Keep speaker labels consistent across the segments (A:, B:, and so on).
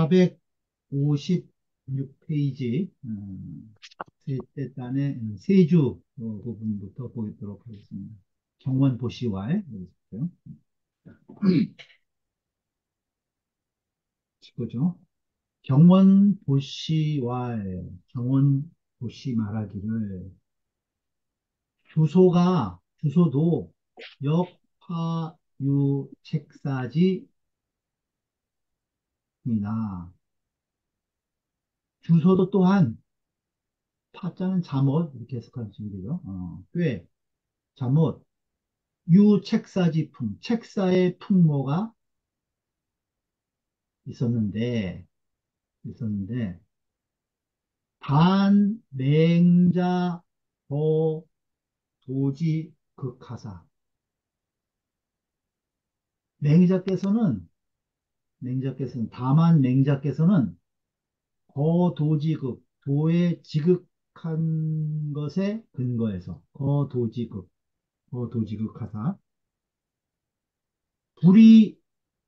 A: 456페이지 셋째 단의 세주 부분부터 보도록 하겠습니다. 경원보시왈 여기서요. 이거죠. 경원보시왈 경원보시 말하기를 주소도 역파유책사지이나 주소도 또한 파자는 잠옷 이렇게 해석하는 식이죠. 꽤 잠옷 유책사지품 책사의 풍모가 있었는데 단 맹자 도지 극하사 다만 맹자께서는 거도지극 도에 지극한 것에 근거해서 거도지극하사 불이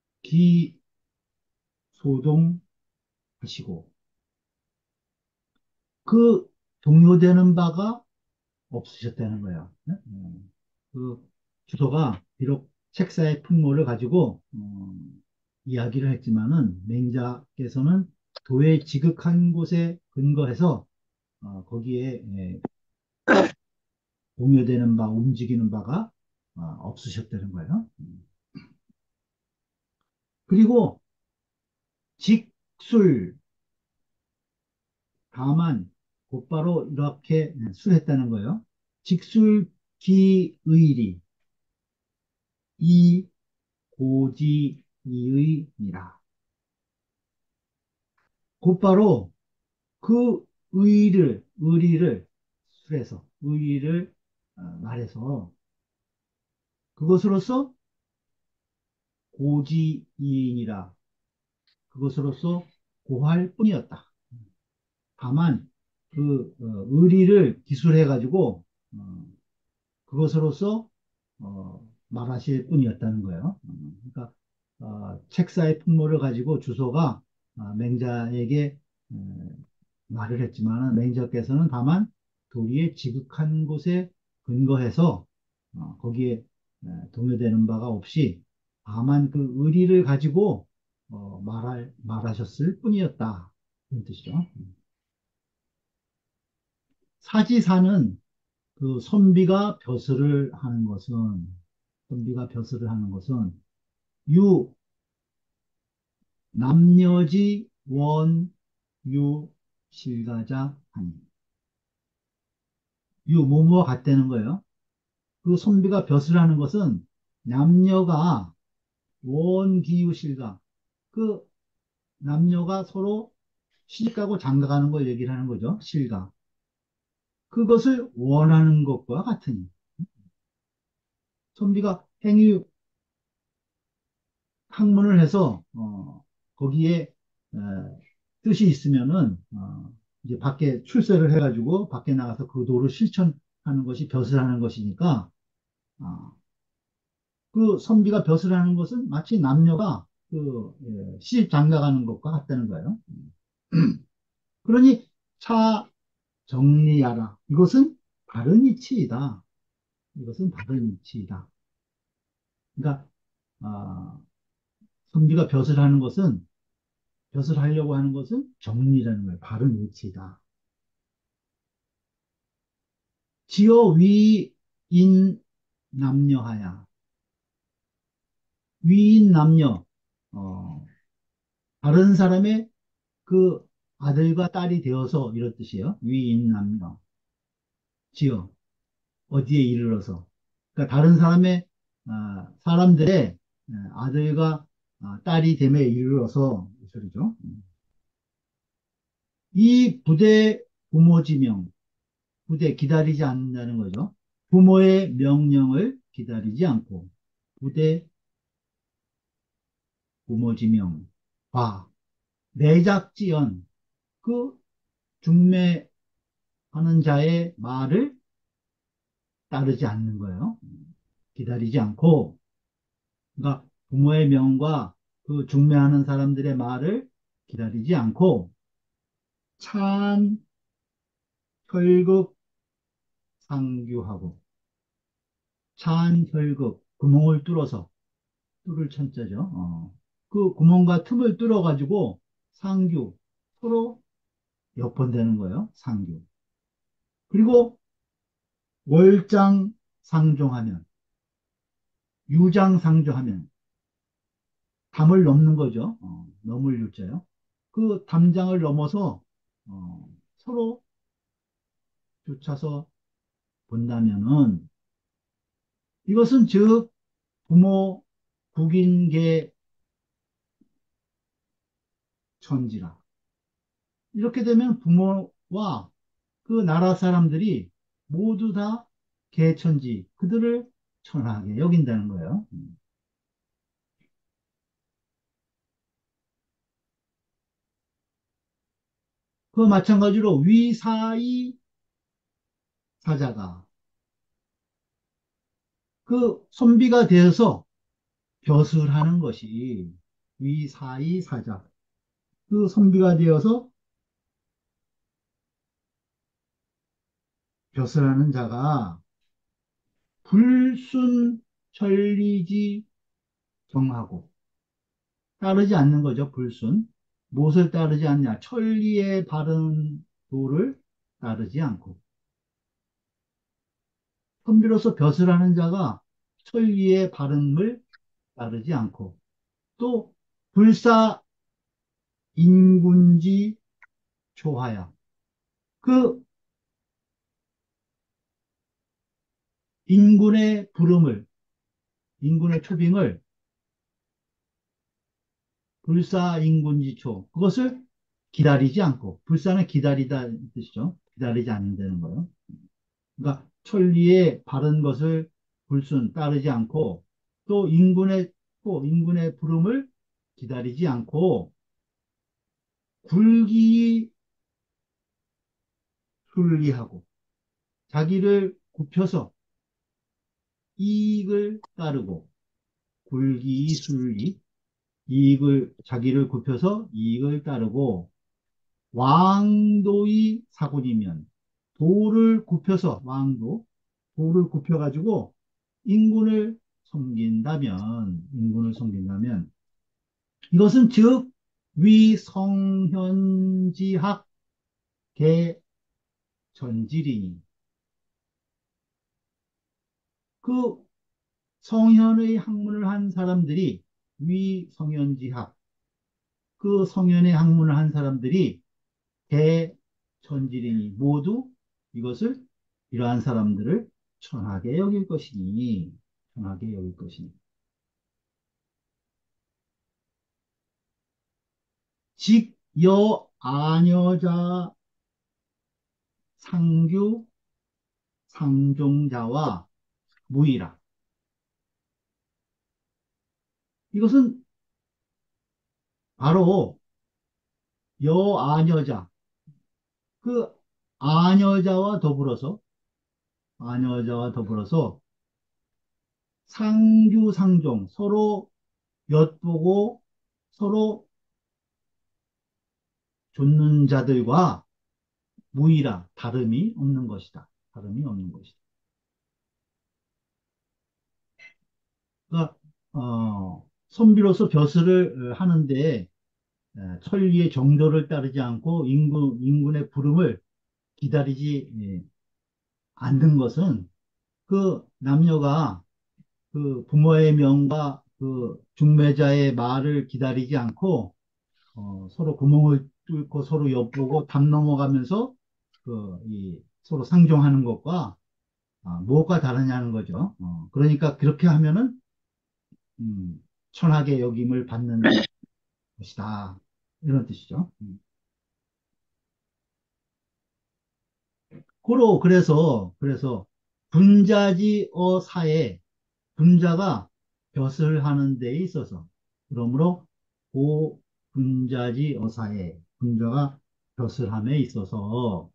A: 기소동하시고 그 동요되는 바가 없으셨다는 거예요. 네? 그 주소가 비록 책사의 풍모를 가지고 이야기를 했지만은 맹자께서는 도에 지극한 곳에 근거해서 거기에 공유되는 바, 움직이는 바가 없으셨다는 거예요. 그리고 직술, 다만 곧바로 이렇게 술했다는 거예요. 직술기의리 이 고지이의니라. 곧바로 그 의리를 술해서 의리를 말해서 그것으로서 고지이인이라 그것으로서 고할 뿐이었다. 다만 그 의리를 기술해 가지고 그것으로서 말하실 뿐이었다는 거예요. 그러니까 책사의 풍모를 가지고 주소가 맹자에게 말을 했지만 맹자께서는 다만 도리의 지극한 곳에 근거해서 거기에 동요되는 바가 없이 다만 그 의리를 가지고 말하셨을 뿐이었다. 그런 뜻이죠. 사지사는 그 선비가 벼슬을 하는 것은 유 남녀지 원유 실가자 하니 유 뭐뭐와 같다는 거예요. 그 선비가 벼슬을 하는 것은 남녀가 원기유 실가 그 남녀가 서로 시집가고 장가가는 걸 얘기를 하는 거죠. 실가 그것을 원하는 것과 같으니 선비가 행위 학문을 해서 거기에 뜻이 있으면은 이제 밖에 출세를 해가지고 밖에 나가서 그 도를 실천하는 것이 벼슬하는 것이니까 어, 그 선비가 벼슬하는 것은 마치 남녀가 시집 장가가는 것과 같다는 거예요. 그러니 차 정리하라. 이것은 다른 이치이다. 이것은 다른 이치이다. 그러니까 선비가 벼슬하려고 하는 것은 정리라는 거예요. 바른 이치이다. 지어 위인 남녀하야. 위인 남녀, 어, 다른 사람의 그 아들과 딸이 되어서 이런 뜻이에요. 위인 남녀. 지어. 어디에 이르러서. 그러니까 다른 사람들의 아들과 딸이 됨에 이르러서, 이 소리죠. 이 부대 부모지명. 부대 기다리지 않는다는 거죠. 부모의 명령을 기다리지 않고, 부대 부모지명. 과. 내작지연. 그 중매하는 자의 말을 따르지 않는 거예요. 기다리지 않고, 그러니까 부모의 명과 그 중매하는 사람들의 말을 기다리지 않고 찬, 혈극, 상규하고 찬, 혈극, 구멍을 뚫어서 뚫을 천자죠. 그 구멍과 틈을 뚫어가지고 상규, 서로 역번되는 거예요. 상규. 그리고 월장 상종하면, 유장 상종하면 담을 넘는 거죠. 넘을 유자요. 그 담장을 넘어서 서로 쫓아서 본다면은 이것은 즉 부모 국인계 천지라. 이렇게 되면 부모와 그 나라 사람들이 모두 다 개천지, 그들을 천하게 여긴다는 거예요. 그 마찬가지로 위사이 사자가 그 선비가 되어서 벼슬하는 것이 위사이 사자. 그 선비가 되어서 벼슬하는 자가 불순 천리지 정하고 따르지 않는 거죠. 불순. 무엇을 따르지 않냐? 천리의 바른 도를 따르지 않고 선비로서 벼슬하는 자가 천리의 바른을 따르지 않고 또 불사 인군지 초하야 그 인군의 부름을 인군의 초빙을 불사 인군지초 그것을 기다리지 않고 불사는 기다리다 이 뜻이죠. 기다리지 않는다는 거예요. 그러니까 천리의 바른 것을 불순 따르지 않고 또 인군의 부름을 기다리지 않고 굴기 순리하고 자기를 굽혀서 이익을 따르고 굴기 순리 이익을 자기를 굽혀서 이익을 따르고 왕도의 사군이면 도를 굽혀서 도를 굽혀가지고 인군을 섬긴다면 이것은 즉 위성현지학 개전지리니 그 성현의 학문을 한 사람들이 위성현지학 그 성현의 학문을 한 사람들이 대천지리니 모두 이것을 이러한 사람들을 천하게 여길 것이니 직여 아녀자 상규 상종자와 무이라 이것은 바로 여아녀자 그 아녀자와 더불어서 상규상종 서로 엿보고 서로 좇는 자들과 무이라 다름이 없는 것이다. 다름이 없는 것이다. 그러니까 선비로서 벼슬을 하는데 천리의 정도를 따르지 않고 인군의 부름을 기다리지 않는 것은 그 남녀가 그 부모의 명과 그 중매자의 말을 기다리지 않고 서로 구멍을 뚫고 서로 엿보고 담 넘어가면서 서로 상종하는 것과 무엇과 다르냐는 거죠. 그러니까 그렇게 하면은 천하게 여김을 받는 것이다. 이런 뜻이죠. 그래서 분자지 어사에 분자가 벼슬 하는 데에 있어서 그러므로 고 분자지 어사에 분자가 벼슬함에 있어서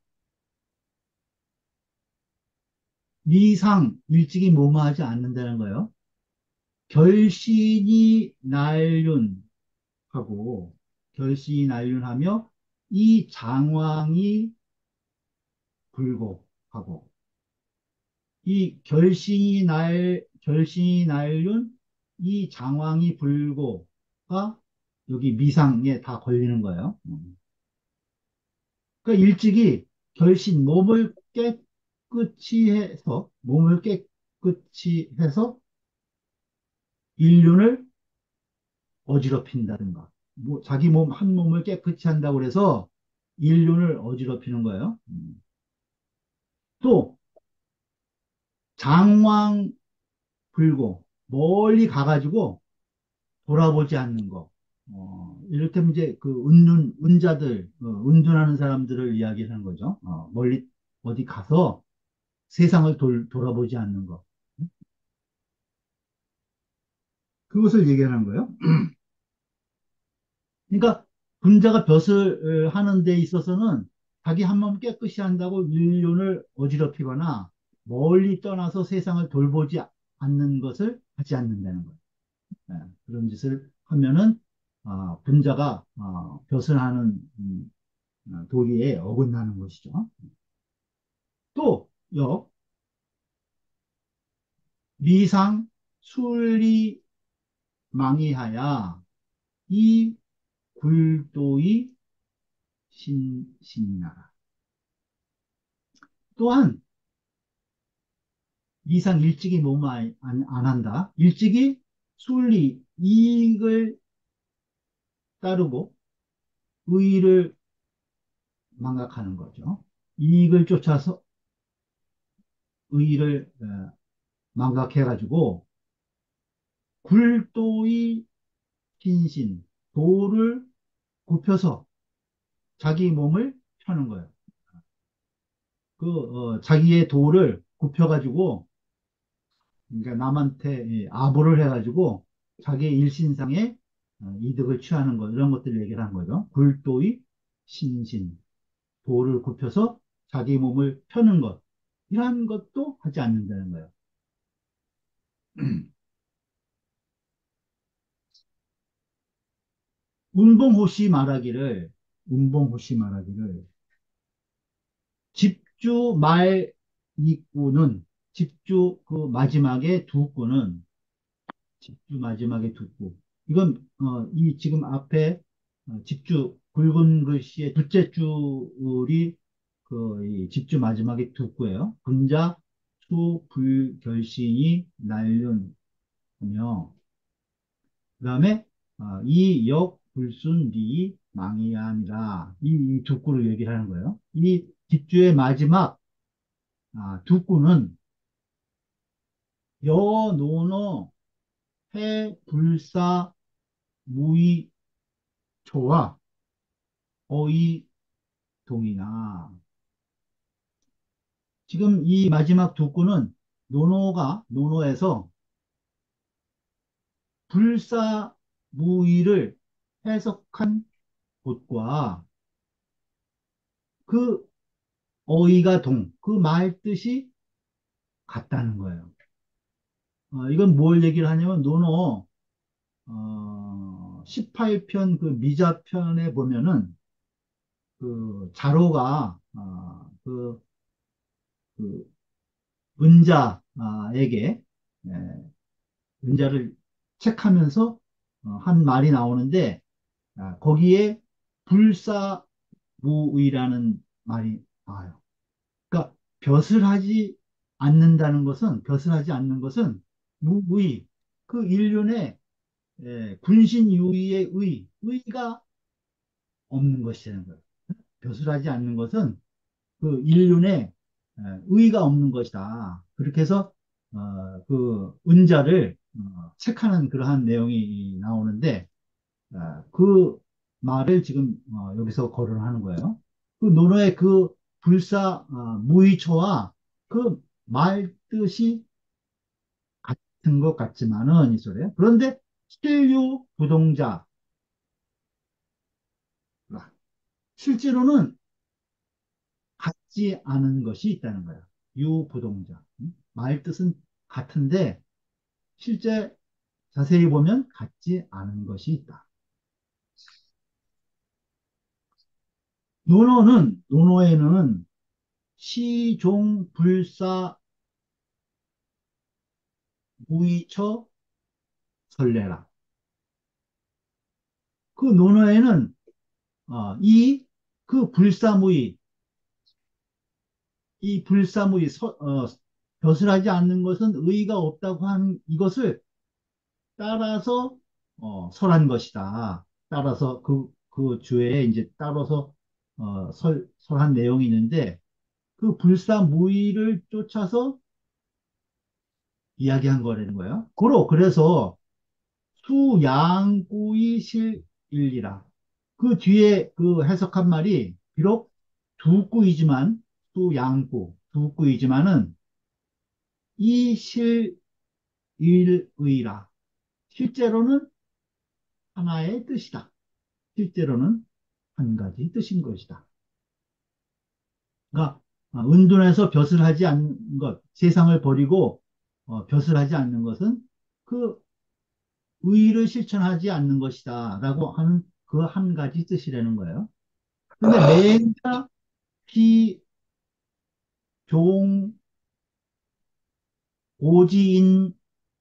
A: 미상 일찍이 뭐뭐하지 않는다는 거예요. 결신이 날륜하고 결신이 나윤하며 이 장왕이 불고하고 이 결신이 나윤 이 장왕이 불고가 여기 미상에 다 걸리는 거예요. 그러니까 일찍이 결신, 몸을 깨끗이 해서 인륜을 어지럽힌다든가, 뭐 자기 한 몸을 깨끗이 한다고 해서 인륜을 어지럽히는 거예요. 또 장왕 불고 멀리 가가지고 돌아보지 않는 거. 이를테면 이제 그 운자들, 운전하는 사람들을 이야기하는 거죠. 멀리 어디 가서 세상을 돌아보지 않는 거. 그것을 얘기하는 거예요. 그러니까 분자가 벼슬 하는 데 있어서는 자기 한 몸 깨끗이 한다고 인륜을 어지럽히거나 멀리 떠나서 세상을 돌보지 않는 것을 하지 않는다는 거예요. 예, 그런 짓을 하면은 분자가 벼슬하는 도리에 어긋나는 것이죠. 또 미상 술리 망이하야 이 굴도의 신이나라. 또한 이상 일찍이 몸을 안 한다. 일찍이 순리, 이익을 따르고 의의를 망각하는 거죠. 이익을 쫓아서 의의를 망각해가지고 굴도의 신신, 도를 굽혀서 자기 몸을 펴는 거예요. 자기의 도를 굽혀가지고 그러니까 남한테 아부를 해가지고 자기의 일신상에 이득을 취하는 것 이런 것들 얘기를 한 거죠. 굴도의 신신 도를 굽혀서 자기 몸을 펴는 것 이러한 것도 하지 않는다는 거예요. 운봉호시 말하기를 운봉호시 말하기를 집주 말 이꾸는 집주 그 마지막에 두 꾸는 집주 마지막에 두 꾸. 이건 이 지금 앞에 집주 굵은 글씨의 둘째 줄이 이 집주 마지막에 두 꾸예요. 분자 수 불결신이 날륜하며 그다음에 이역 불순 리 망이함이라 이두 꾸를 얘기를 하는 거예요. 이 집주의 마지막 두 꾸는 여노노 해불사 무의 초와 어의 동이나 지금 이 마지막 두 구는 노노에서 불사무의를 해석한 곳과 그 어의가 그 말 뜻이 같다는 거예요. 이건 뭘 얘기를 하냐면 18편 그 미자편에 보면은 그 자로가 그 은자에게 은자를 책하면서 한 말이 나오는데 거기에 불사무의라는 말이 나와요. 그러니까 벼슬하지 않는 것은 무의 그 일륜의 군신유의의 의가 없는 것이라는 거예요. 벼슬하지 않는 것은 그 인륜에 의의가 없는 것이다. 그렇게 해서 그 은자를 책하는 그러한 내용이 나오는데 그 말을 지금 여기서 거론하는 거예요. 그 논어의 그 불사 무의초와 그 말 뜻이 같은 것 같지만은 이 소리에 그런데 실유 부동자 실제로는 같지 않은 것이 있다는 거예요. 유부동자. 말 뜻은 같은데 실제 자세히 보면 같지 않은 것이 있다. 논어에는 시종불사 무이처 설레라. 그 논어에는 그 불사무의, 이 불사무의 벼슬하지 않는 것은 의의가 없다고 한 이것을 따라서 설한 것이다. 따라서 그 주에 이제 따라서 설한 내용이 있는데 그 불사무의를 쫓아서 이야기한 거라는 거예요. 그래서 수양구의 실일이라. 그 뒤에 그 해석한 말이 비록 두 구이지만 수양구 두 구이지만은 이 실일의라. 실제로는 하나의 뜻이다. 실제로는 한 가지 뜻인 것이다. 그러니까 은둔해서 벼슬하지 않는 것, 세상을 버리고 벼슬하지 않는 것은 그 의를 실천하지 않는 것이다. 라고 하는 그 한 가지 뜻이라는 거예요. 근데 맹자, 피, 종, 오지인,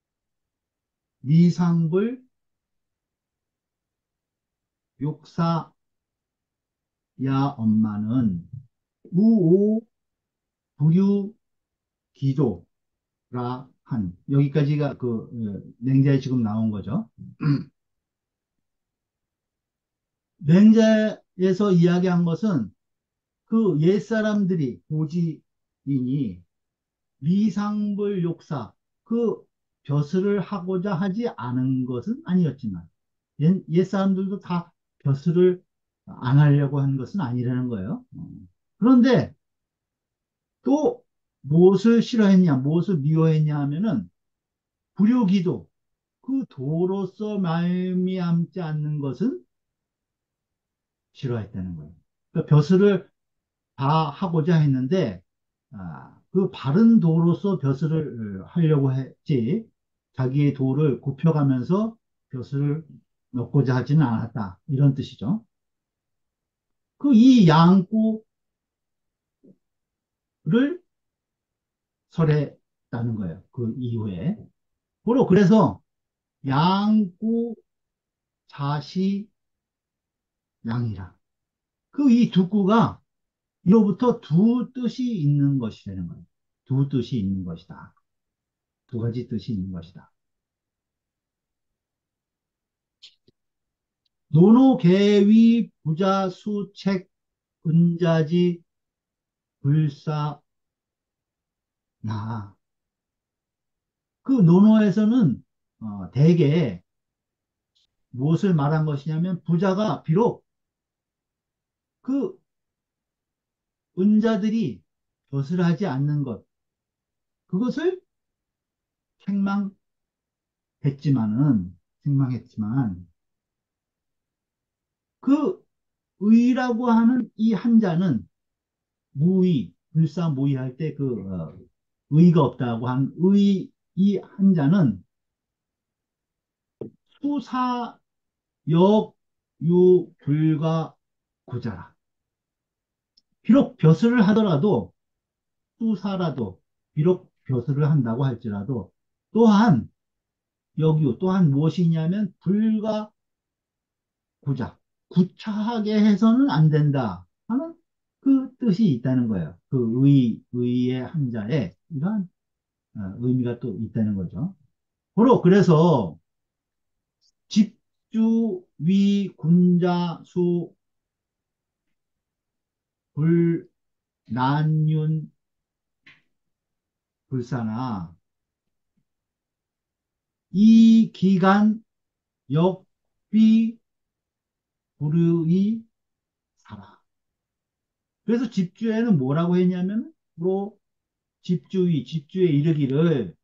A: 미상불, 욕사, 야, 엄마는 우오, 부유, 기조라 여기까지가 그 맹자에 지금 나온 거죠. 맹자에서 이야기한 것은 그 옛사람들이 고지인이 미상불 욕사 그 벼슬을 하고자 하지 않은 것은 아니었지만 옛사람들도 다 벼슬을 안 하려고 한 것은 아니라는 거예요. 그런데 또 무엇을 싫어했냐, 무엇을 미워했냐 하면은 불효기도 그 도로서 말미암지 않는 것은 싫어했다는 거예요. 그러니까 벼슬을 다 하고자 했는데 그 바른 도로서 벼슬을 하려고 했지 자기의 도를 굽혀가면서 벼슬을 넣고자 하지는 않았다. 이런 뜻이죠. 그 이 양구를 설했다는 거예요. 그 이후에. 그래서 양구 자시 양이라. 그 이 두 구가 이로부터 두 뜻이 있는 것이라는 거예요. 두 뜻이 있는 것이다. 두 가지 뜻이 있는 것이다. 노노계위 부자수책 은자지 불사나. 그 논어에서는 대개 무엇을 말한 것이냐면 부자가 비록 그 은자들이 벼슬 하지 않는 것 그것을 책망했지만 그 의라고 하는 이 한자는 불사무의할 때 의가 없다고 한 이 한자는 수사 역유불가 구자라. 비록 벼슬을 하더라도 수사라도 비록 벼슬을 한다고 할지라도 또한 또한 무엇이냐면 불가 구자 구차하게 해서는 안 된다 하는 그 뜻이 있다는 거예요. 그 의의 한자에 이러한 의미가 또 있다는 거죠. 그래서 집주 위 군자 수 불 난윤 불사나 이 기간 역비 불의 사라. 그래서 집주에는 뭐라고 했냐면 프로 집주에 이르기를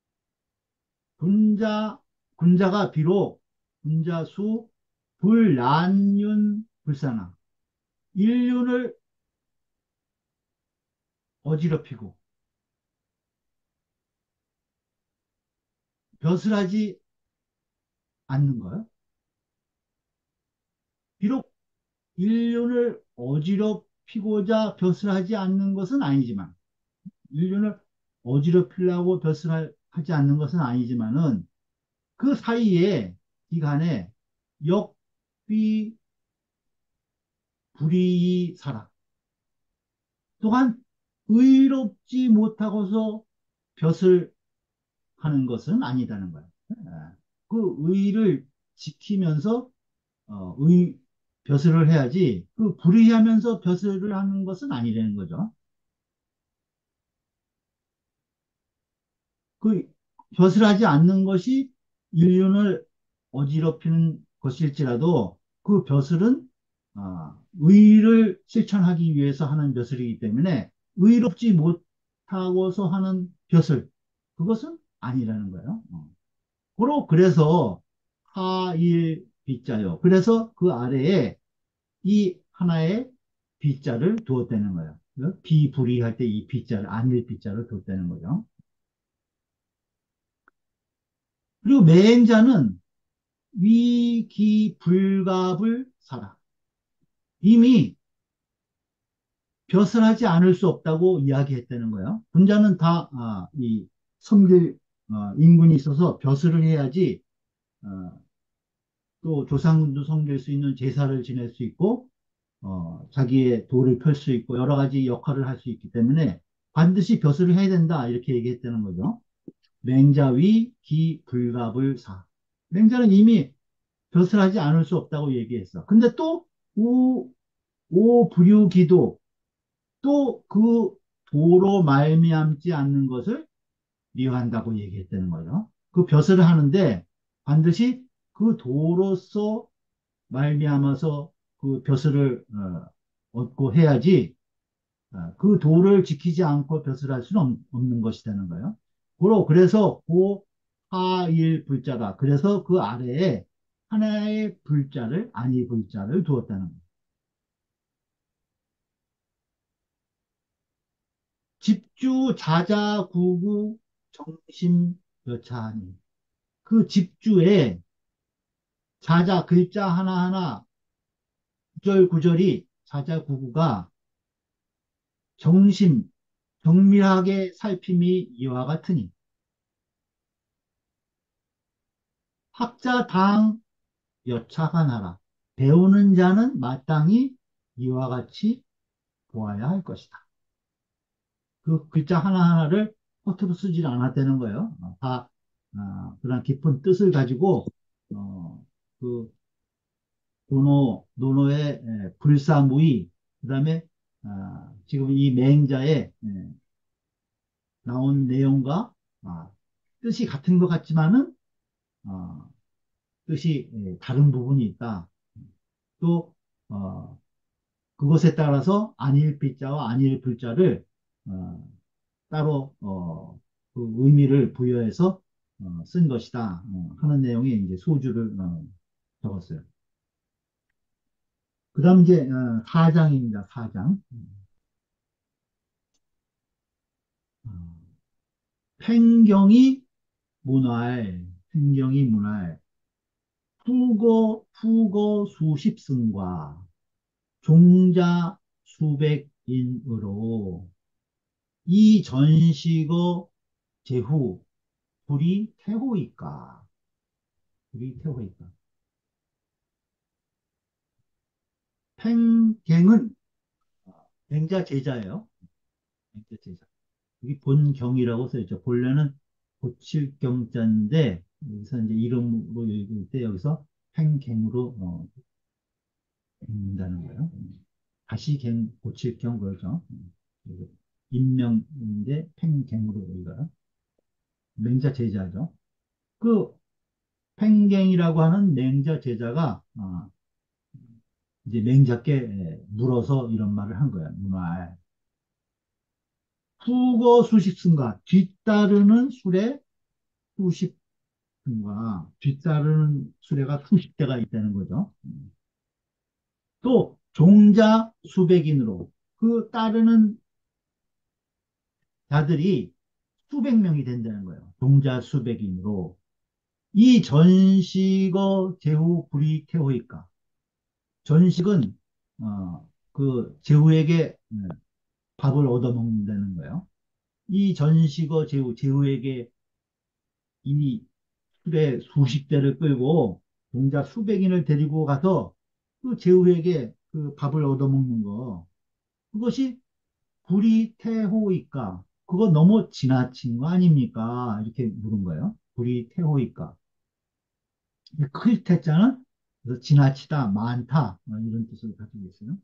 A: 군자가 비록 군자수 불난윤 불사나 인륜을 어지럽히고 벼슬하지 않는 거예요. 비록 인륜을 어지럽히고자 벼슬 하지 않는 것은 아니지만, 인륜을 어지럽히려고 벼슬 하지 않는 것은 아니지만은, 그 사이에, 기간에, 역비 불이익이 살아. 또한, 의롭지 못하고서 벼슬 하는 것은 아니다는 거야. 그 의를 지키면서 의 벼슬을 해야지 그 불의하면서 벼슬을 하는 것은 아니라는 거죠. 그 벼슬하지 않는 것이 인륜을 어지럽히는 것일지라도 그 벼슬은 의를 실천하기 위해서 하는 벼슬이기 때문에 의롭지 못하고서 하는 벼슬 그것은 아니라는 거예요. 그래서 하일 비자요. 그래서 그 아래에 이 하나의 비자를 두었다는 거예요. 비불이할 때 이 비자를 안일 비자를 두었다는 거죠. 그리고 맹자는 위기불갑을 살아. 이미 벼슬하지 않을 수 없다고 이야기했다는 거예요. 군자는 다 이 섬길 인군이 있어서 벼슬을 해야지 어, 또 조상군도 섬길 수 있는 제사를 지낼 수 있고 자기의 도를 펼 수 있고 여러 가지 역할을 할 수 있기 때문에 반드시 벼슬을 해야 된다 이렇게 얘기했다는 거죠. 맹자위 기불갑을 사. 맹자는 이미 벼슬하지 않을 수 없다고 얘기했어. 근데 또 오, 오불유기도 또 그 도로 말미암지 않는 것을 미워한다고 얘기했다는 거죠. 그 벼슬을 하는데 반드시 그 도로서 말미암아서 그 벼슬을 얻고 해야지 그 도를 지키지 않고 벼슬할 수는 없는 것이라는 거예요. 그래서 고하일 불자다. 그래서 그 아래에 하나의 불자를 아니 불자를 두었다는 거예요. 집주 자자구구 정심 여차하니 그 집주에 자자 글자 하나하나 구절 구절이 자자구구가 정심 정밀하게 살핌이 이와 같으니 학자당 여차하나라. 배우는 자는 마땅히 이와 같이 보아야 할 것이다. 그 글자 하나하나를 허투루 쓰질 않았다는 거예요. 다 그런 깊은 뜻을 가지고 그 노노의 불사무의 그다음에 지금 이 맹자에 나온 내용과 뜻이 같은 것 같지만은 어, 뜻이 다른 부분이 있다. 또 그것에 따라서 안일 비자와 안일 불자를 어, 따로 그 의미를 부여해서 쓴 것이다 하는 내용의 이제 소주를 적었어요. 그다음 이제 4장입니다. 4장. 어, 팽경이 문활, 푸거 수십승과 종자 수백인으로 이 전식어 제후 불이 태호이까. 불이 태호이까. 팽갱은 맹자 제자예요. 맹자 제자. 여기 본경이라고 써있죠. 본래는 고칠 경자인데 여기서 이제 이름으로 읽을 때 여기서 팽갱으로 읽는다는 거예요. 다시 갱 고칠 경 그러죠. 인명인데 팽갱으로 읽어요. 맹자 제자죠. 그 팽갱이라고 하는 맹자 제자가 이제 맹자께 물어서 이런 말을 한 거야. 말. 후거 수십승가 뒤따르는 술에 수십승가 뒤따르는 수레가 수십 대가 있다는 거죠. 또 종자 수백인으로 그 따르는 자들이 수백 명이 된다는 거예요. 종자 수백인으로 이 전식어 제후 불이 태호이까 전식은 그 제후에게 밥을 얻어먹는다는 거예요. 이 전식어 제후에게 이 술에 수십 대를 끌고 동자 수백인을 데리고 가서 그 제후에게 그 밥을 얻어먹는 거. 그것이 불이태호이까? 그거 너무 지나친 거 아닙니까? 이렇게 물은 거예요. 불이태호이까? 클 태자는 그래서 지나치다, 많다 이런 뜻을 가지고 있어요.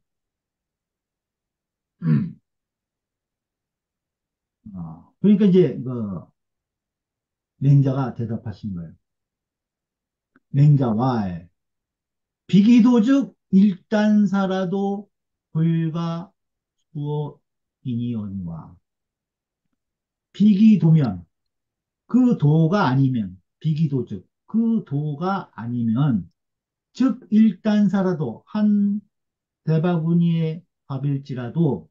A: 그러니까 이제 그 맹자가 대답하신 거예요. 맹자와 비기도즉 일단사라도 불가 수어이니언과 비기도면 그 도가 아니면 비기도즉 그 도가 아니면 즉 일단사라도 한 대바구니의 밥일지라도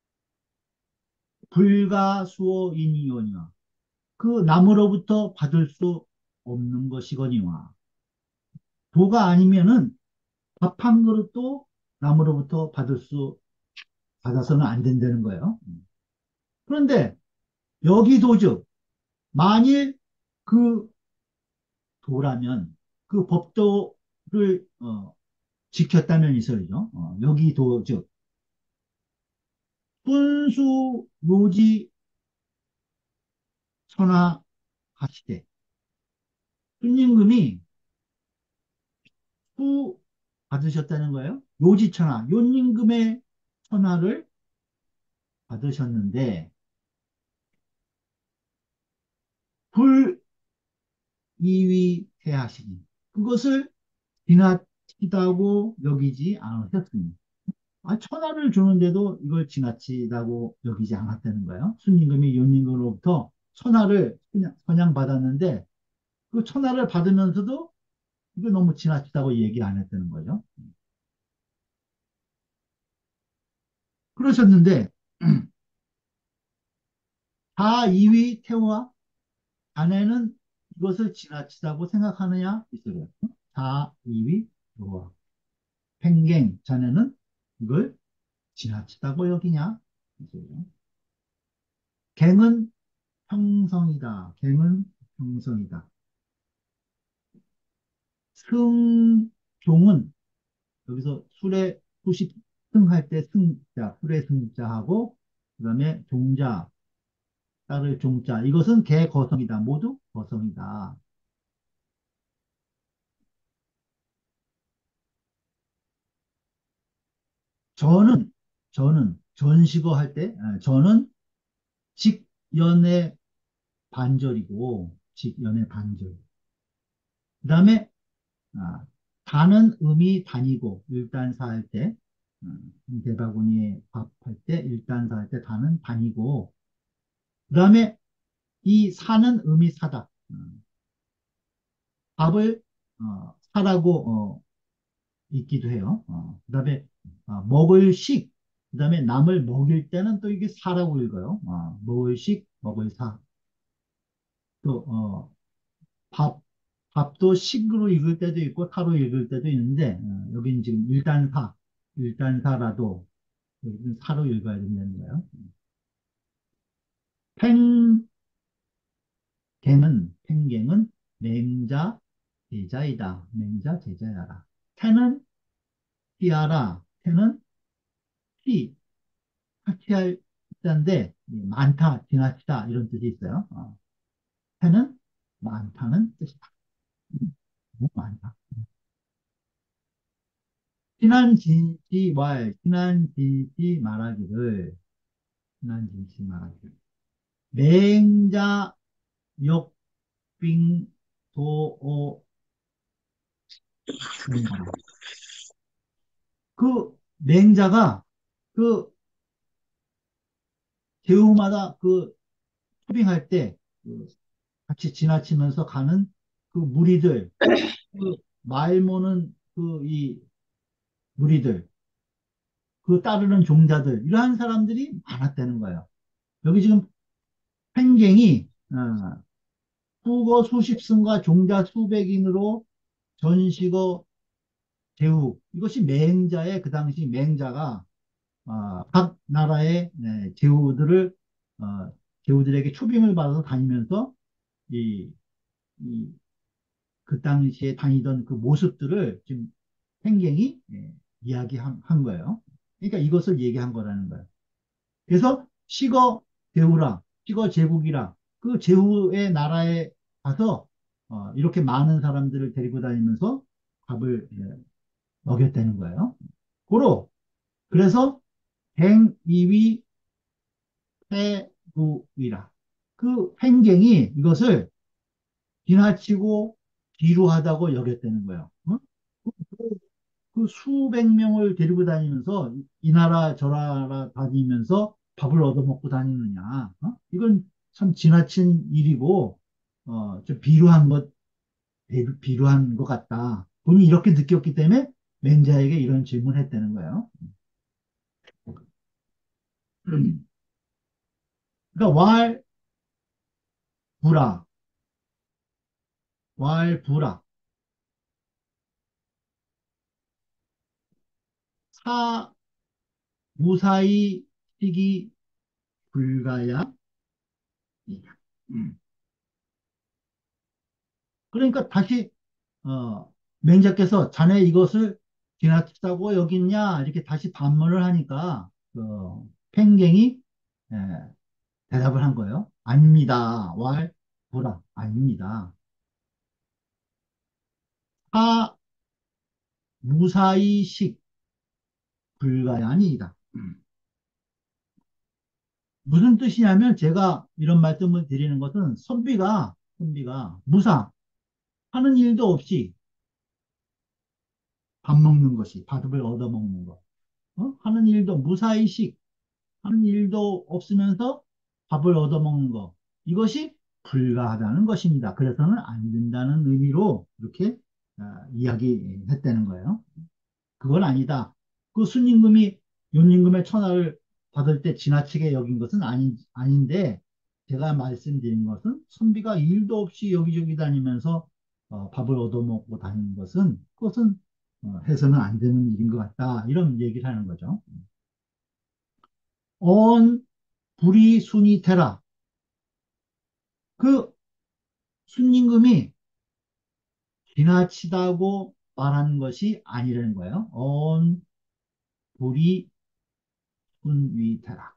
A: 불가수어이니오니와 그 남으로부터 받을 수 없는 것이거니와 도가 아니면은 밥 한 그릇도 남으로부터 받아서는 안 된다는 거예요. 그런데 여기 도즉 만일 그 도라면 그 법도를 지켰다면 이설이죠. 여기 도즉 분수 요지 선화하시되 순임금이 후 받으셨다는 거예요. 요지천하 요임금의 천하를 받으셨는데 불이위해하시니 그것을 지나치다고 여기지 않으셨습니다. 천하를 주는데도 이걸 지나치다고 여기지 않았다는 거예요. 순임금이 요임금으로부터 천하를 그냥 선양받았는데 그 천하를 받으면서도 이거 너무 지나치다고 얘기 안 했다는 거죠. 그러셨는데 다 이위 태와 자네는 이것을 지나치다고 생각하느냐? 있어요. 다 이위 태와 팽갱 자네는 이걸 지나치다고 여기냐? 있어요. 갱은 형성이다. 갱은 형성이다. 승종은 여기서 술에 수십 승할 때 승자, 술의 승자하고 그다음에 종자, 따를 종자. 이것은 개거성이다. 모두 거성이다. 저는 전식어 할 때, 저는 직연의 반절이고 직연의 반절. 그다음에 다는 음이 다니고 일단사 할 때, 대바구니에 밥 할 때 일단사 할 때 다는 다니고 그다음에 이 사는 음이 사다. 밥을 사라고 있기도 해요. 그다음에 먹을 식, 그다음에 남을 먹일 때는 또 이게 사라고 읽어요. 먹을 식, 먹을 사. 또 밥, 밥도 식으로 읽을 때도 있고 사로 읽을 때도 있는데 여기는 지금 일단사라도 여기는 사로 읽어야 된다는 거예요. 팽갱은 맹자 제자이다. 맹자 제자야라. 태는 피하라. 태는 피 파티할 자인데 많다, 지나치다 이런 뜻이 있어요. 태는 많다는 뜻이다. 너무 많다. 친한 진씨 말하기를 맹자 역빙 도오 그 맹자가 그 제후마다 그 초빙할 때그 같이 지나치면서 가는 그 무리들, 그 말모는 그 이 무리들, 그 따르는 종자들, 이러한 사람들이 많았다는 거예요. 여기 지금 팽갱이 후거 수십승과 종자 수백인으로 전식어 제후 이것이 맹자의 그 당시 맹자가 각 나라의 제후들을 어, 제후들에게 초빙을 받아서 다니면서 이, 이, 그 당시에 다니던 그 모습들을 지금 생경이 이야기한 거예요. 그러니까 이것을 얘기한 거라는 거예요. 그래서 시거 제후라, 시거 제국이라 그 제후의 나라에 가서 이렇게 많은 사람들을 데리고 다니면서 밥을 먹였다는 거예요. 고로 그래서 팽이위 패부위라 그 팽갱이 이것을 지나치고 비루하다고 여겼다는 거예요. 어? 그 수백 명을 데리고 다니면서 이 나라 저 나라 다니면서 밥을 얻어먹고 다니느냐. 이건 참 지나친 일이고 좀 비루한 것 같다. 본인이 이렇게 느꼈기 때문에 맹자에게 이런 질문을 했다는 거예요. 그러니까 왈부라, 왈부라, 사 무사히 시기 불가야. 음. 그러니까 다시 맹자께서 자네 이것을 지나치다고 여겼냐 이렇게 다시 반문을 하니까 팽갱이 예, 대답을 한 거예요. 아닙니다. 부라 아닙니다. 하 무사히식 불가야니이다. 무슨 뜻이냐면 제가 이런 말씀을 드리는 것은 선비가 무사 하는 일도 없이 밥 먹는 것이 밥을 얻어 먹는 것 하는 일도 무사히식 하는 일도 없으면서 밥을 얻어먹는 것. 이것이 불가하다는 것입니다. 그래서는 안 된다는 의미로 이렇게 이야기했다는 거예요. 그건 아니다. 그 순임금이 윤임금의 천하를 받을 때 지나치게 여긴 것은 아닌데 제가 말씀드린 것은 선비가 일도 없이 여기저기 다니면서 밥을 얻어먹고 다니는 것은 그것은 해서는 안 되는 일인 것 같다. 이런 얘기를 하는 거죠. 언 불이 순이 테라. 그 순임금이 지나치다고 말하는 것이 아니라는 거예요. 언 불이 순위 테라.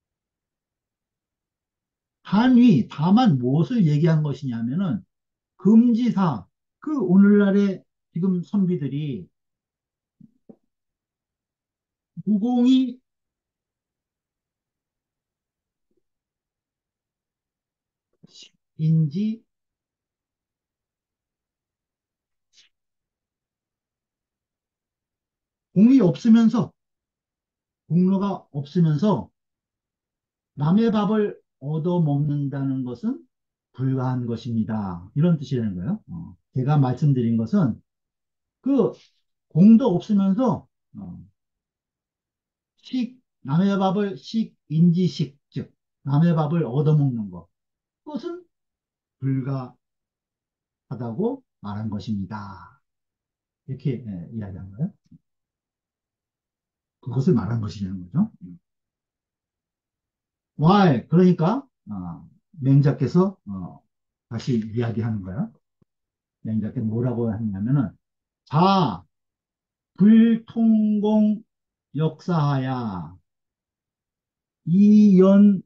A: 한위 다만 무엇을 얘기한 것이냐면은 금지사 그 오늘날의 지금 선비들이 무공이 인지 공이 없으면서 공로가 없으면서 남의 밥을 얻어 먹는다는 것은 불가한 것입니다. 이런 뜻이라는 거예요. 제가 말씀드린 것은 그 공도 없으면서 남의 밥을 식인지식 즉 남의 밥을 얻어먹는 것 그것은 불가하다고 말한 것입니다. 이렇게 이야기한 거예요. 그것을 말한 것이라는 거죠. 그러니까 맹자께서 다시 이야기하는 거야. 맹자께서 뭐라고 했냐면은 자 불통공 역사하야 이연보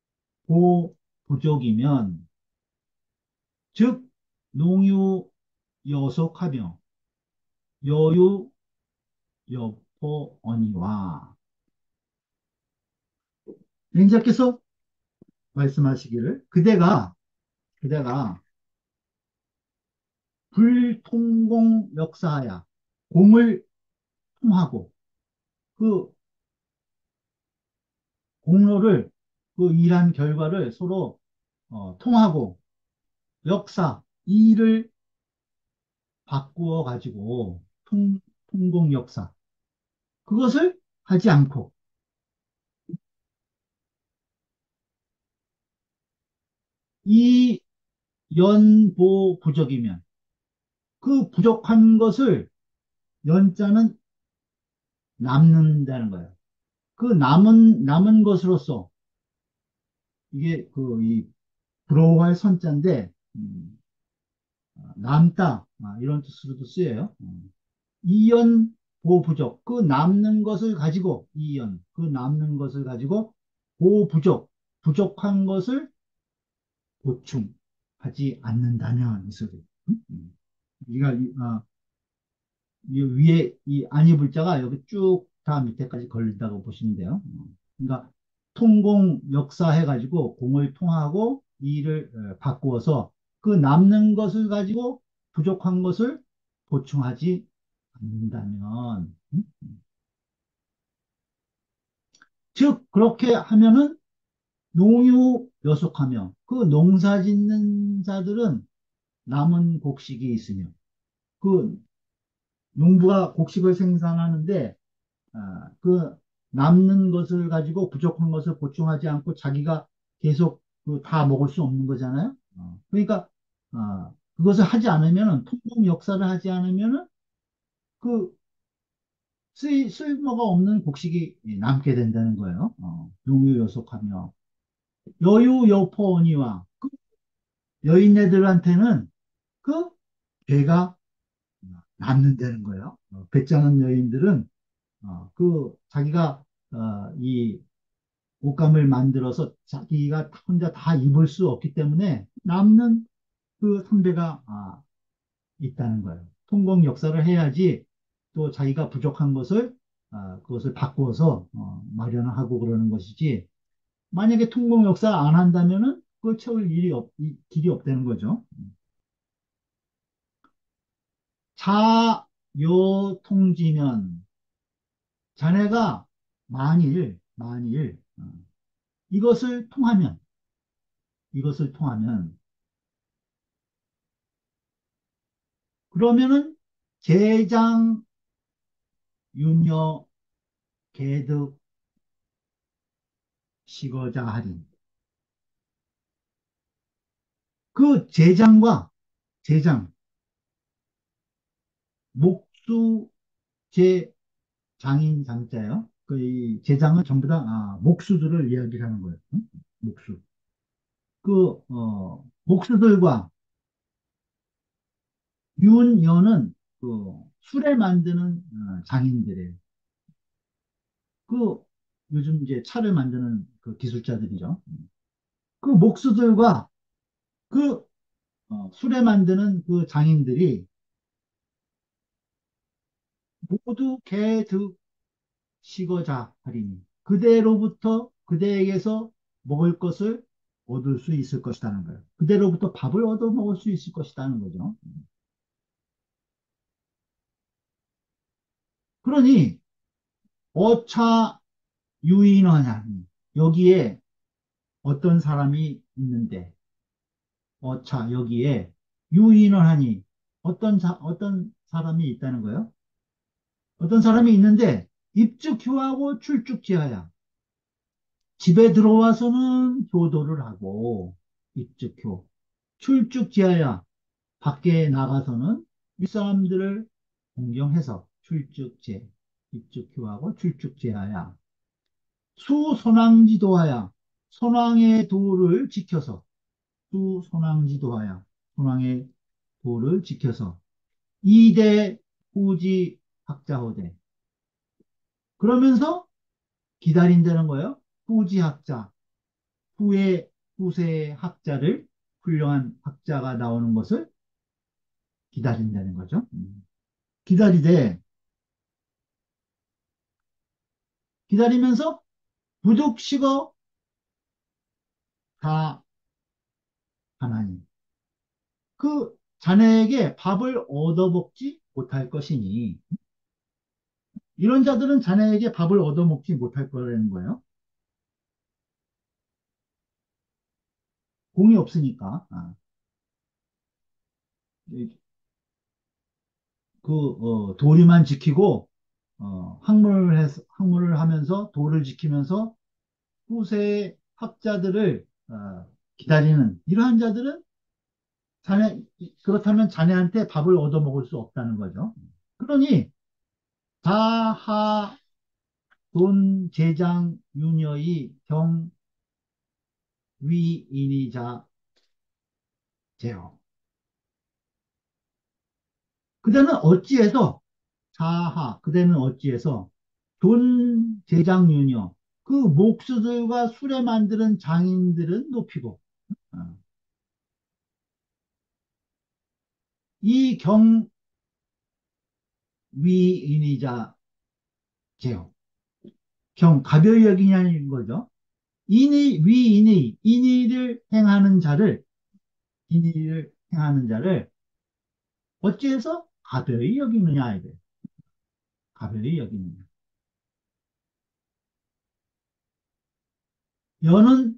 A: 부족이면 즉 농유 여속하며 여유 여포 언니와 맹자께서 말씀하시기를 그대가 불통공 역사야 공을 통하고 그 공로를 그 일한 결과를 서로 통하고 역사 일을 바꾸어 가지고 통공 역사 그것을 하지 않고 이 연보 부족이면 그 부족한 것을 연자는 남는다는 거예요. 그 남은 것으로서, 이게 이 부러워할 선자인데, 남다, 이런 뜻으로도 쓰여요. 이연 보부족, 그 남는 것을 가지고, 이연, 그 남는 것을 가지고, 보부족, 부족한 것을 보충하지 않는다면, 이 소리. 우리가, 이 위에 이 안이불자가 여기 쭉 다 밑에까지 걸린다고 보시면 돼요. 그러니까 통공 역사 해가지고 공을 통하고 이를 바꾸어서 그 남는 것을 가지고 부족한 것을 보충하지 않는다면, 즉 그렇게 하면은 농유여속하며 그 농사 짓는 자들은 남은 곡식이 있으며 그 농부가 곡식을 생산하는데 그 남는 것을 가지고 부족한 것을 보충하지 않고 자기가 계속 그다 먹을 수 없는 거잖아요. 그러니까 그것을 하지 않으면은 통공 역사를 하지 않으면은 그 쓸모가 없는 곡식이 남게 된다는 거예요. 농유요속하며 여유여포니와 그 여인네들한테는 그 배가 남는다는 거예요. 배짜는 여인들은 그 자기가 이 옷감을 만들어서 자기가 혼자 다 입을 수 없기 때문에 남는 그 선배가 있다는 거예요. 통공 역사를 해야지 또 자기가 부족한 것을 그것을 바꾸어서 마련하고 그러는 것이지 만약에 통공 역사 안 한다면은 그걸 채울 길이 없다는 거죠. 자요통지면 자네가 만일 이것을 통하면 그러면은 제장 윤여 개득 시거자 할인 그 제장 목수 제 장인 장자예요. 이 제장은 전부 다 목수들을 이야기하는 거예요. 응? 목수. 목수들과 윤여는 술에 만드는 장인들이에요. 그 요즘 이제 차를 만드는 그 기술자들이죠. 그 목수들과 그 술에 만드는 그 장인들이 모두 개득 식어자 하리니 그대로부터 그대에게서 먹을 것을 얻을 수 있을 것이라는 거예요. 그대로부터 밥을 얻어 먹을 수 있을 것이라는 거죠. 그러니 어차 유인하냐니 여기에 어떤 사람이 있는데 어차 여기에 유인하니 어떤 사람이 있다는 거예요. 어떤 사람이 있는데 입축휴하고 출축지하야 집에 들어와서는 효도를 하고 입축효 출축지하야 밖에 나가서는 윗사람들을 공경해서 출축제 입축효하고 출축제하야 수손왕지도하야 손왕의 도를 지켜서 수손왕지도하야 손왕의 도를 지켜서 이대 후지 학자호대 그러면서 기다린다는 거예요. 후지 학자 후에 후세의 학자를 훌륭한 학자가 나오는 것을 기다린다는 거죠. 기다리되 기다리면서 부족식어 다 하나님 그 자네에게 밥을 얻어먹지 못할 것이니 이런 자들은 자네에게 밥을 얻어먹지 못할 거라는 거예요. 공이 없으니까 도리만 지키고 학문을 하면서 도를 지키면서 후세의 학자들을 기다리는 이러한 자들은 자네 그렇다면 자네한테 밥을 얻어먹을 수 없다는 거죠. 그러니 다하 돈, 재장, 윤여의 경위인이자 제요. 그대는 어찌해서 자하, 그대는 어찌해서 돈, 재장, 윤여, 그 목수들과 수레 만드는 장인들은 높이고, 어, 이 경위인이자 제요. 가벼이 여기냐는 거죠. 인의를 행하는 자를, 인의를 행하는 자를 어찌해서 가벼이 여기느냐, 이래. 가벼이 여기느냐. 연은